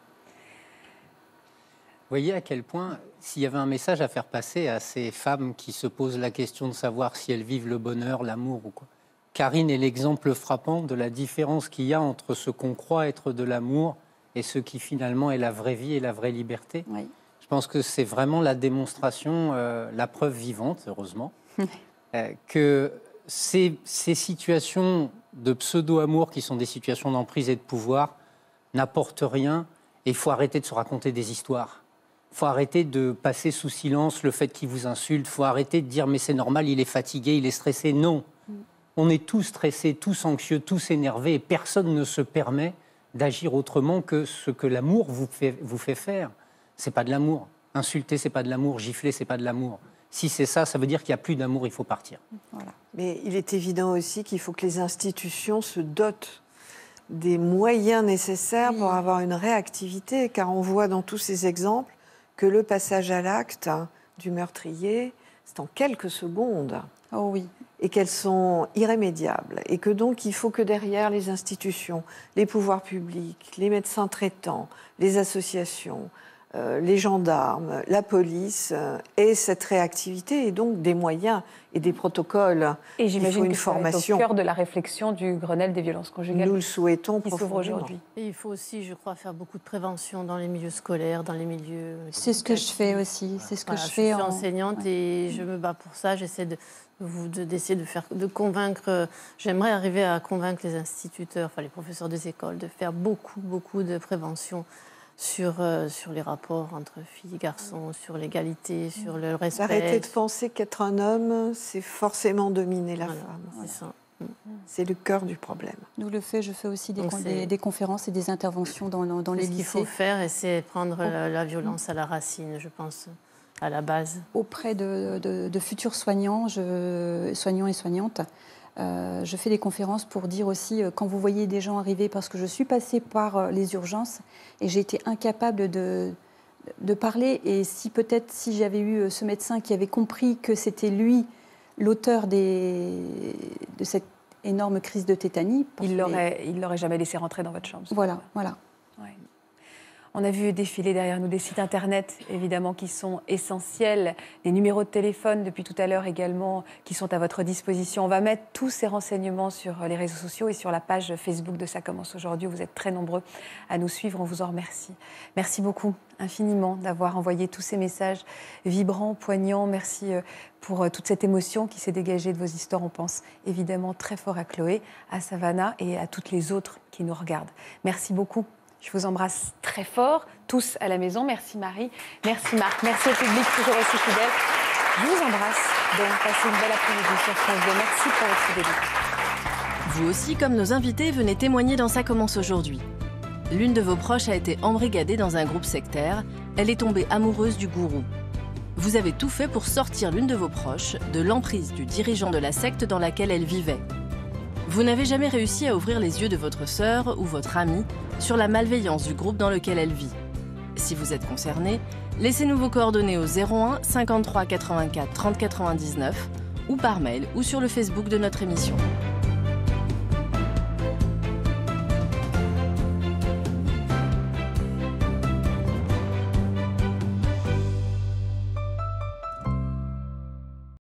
Vous voyez à quel point, s'il y avait un message à faire passer à ces femmes qui se posent la question de savoir si elles vivent le bonheur, l'amour ou quoi, Karine est l'exemple frappant de la différence qu'il y a entre ce qu'on croit être de l'amour et ce qui finalement est la vraie vie et la vraie liberté. Oui. Je pense que c'est vraiment la démonstration, euh, la preuve vivante, heureusement, euh, que ces, ces situations de pseudo-amour, qui sont des situations d'emprise et de pouvoir, n'apportent rien. Et il faut arrêter de se raconter des histoires. Il faut arrêter de passer sous silence le fait qu'il vous insulte. Il faut arrêter de dire « mais c'est normal, il est fatigué, il est stressé ». Non, mm. on est tous stressés, tous anxieux, tous énervés, et personne ne se permet d'agir autrement que ce que l'amour vous fait, vous fait faire. C'est pas de l'amour. Insulter, c'est pas de l'amour. Gifler, c'est pas de l'amour. Si c'est ça, ça veut dire qu'il n'y a plus d'amour, il faut partir. Voilà. Mais il est évident aussi qu'il faut que les institutions se dotent des moyens nécessaires oui. pour avoir une réactivité, car on voit dans tous ces exemples que le passage à l'acte du meurtrier, c'est en quelques secondes. Oh oui. Et qu'elles sont irrémédiables. Et que donc, il faut que derrière les institutions, les pouvoirs publics, les médecins traitants, les associations, euh, les gendarmes, la police, euh, aient cette réactivité et donc des moyens et des protocoles. Et j'imagine une que formation. C'est au cœur de la réflexion du Grenelle des violences conjugales. Nous le souhaitons qui s'ouvre aujourd'hui. Et il faut aussi, je crois, faire beaucoup de prévention dans les milieux scolaires, dans les milieux... C'est ce que je fais aussi. C'est ce que voilà, je fais. Je suis en... enseignante ouais. et je me bats pour ça. J'essaie de... d'essayer de faire, de convaincre, j'aimerais arriver à convaincre les instituteurs, enfin les professeurs des écoles, de faire beaucoup, beaucoup de prévention sur, euh, sur les rapports entre filles et garçons, sur l'égalité, sur le respect. Arrêtez de penser qu'être un homme, c'est forcément dominer la voilà, femme. C'est voilà. ça. C'est le cœur du problème. Nous le fait, je fais aussi des, con- des, des conférences et des interventions dans, dans, dans les lycées. Ce qu'il faut faire, et c'est prendre oh. la, la violence à la racine, je pense. À la base. Auprès de, de, de futurs soignants, je, soignants et soignantes, euh, je fais des conférences pour dire aussi, euh, quand vous voyez des gens arriver, parce que je suis passée par euh, les urgences et j'ai été incapable de, de parler. Et si peut-être, si j'avais eu ce médecin qui avait compris que c'était lui l'auteur des, de cette énorme crise de tétanie... Il l'aurait, il l'aurait jamais laissé rentrer dans votre chambre. Voilà, voilà. Ouais. On a vu défiler derrière nous des sites internet, évidemment, qui sont essentiels, des numéros de téléphone depuis tout à l'heure également, qui sont à votre disposition. On va mettre tous ces renseignements sur les réseaux sociaux et sur la page Facebook de Ça commence aujourd'hui. Vous êtes très nombreux à nous suivre, on vous en remercie. Merci beaucoup, infiniment, d'avoir envoyé tous ces messages vibrants, poignants. Merci pour toute cette émotion qui s'est dégagée de vos histoires. On pense évidemment très fort à Chloé, à Savannah et à toutes les autres qui nous regardent. Merci beaucoup. Je vous embrasse très fort, tous à la maison. Merci Marie, merci Marc, merci au public toujours aussi fidèle. Je vous embrasse. Donc, passez une belle après-midi sur France deux. Merci pour votre fidélité. Vous aussi, comme nos invités, venez témoigner dans Ça commence aujourd'hui. L'une de vos proches a été embrigadée dans un groupe sectaire. Elle est tombée amoureuse du gourou. Vous avez tout fait pour sortir l'une de vos proches de l'emprise du dirigeant de la secte dans laquelle elle vivait. Vous n'avez jamais réussi à ouvrir les yeux de votre sœur ou votre amie sur la malveillance du groupe dans lequel elle vit. Si vous êtes concerné, laissez-nous vos coordonnées au zéro un cinquante-trois quatre-vingt-quatre trente quatre-vingt-dix-neuf ou par mail ou sur le Facebook de notre émission.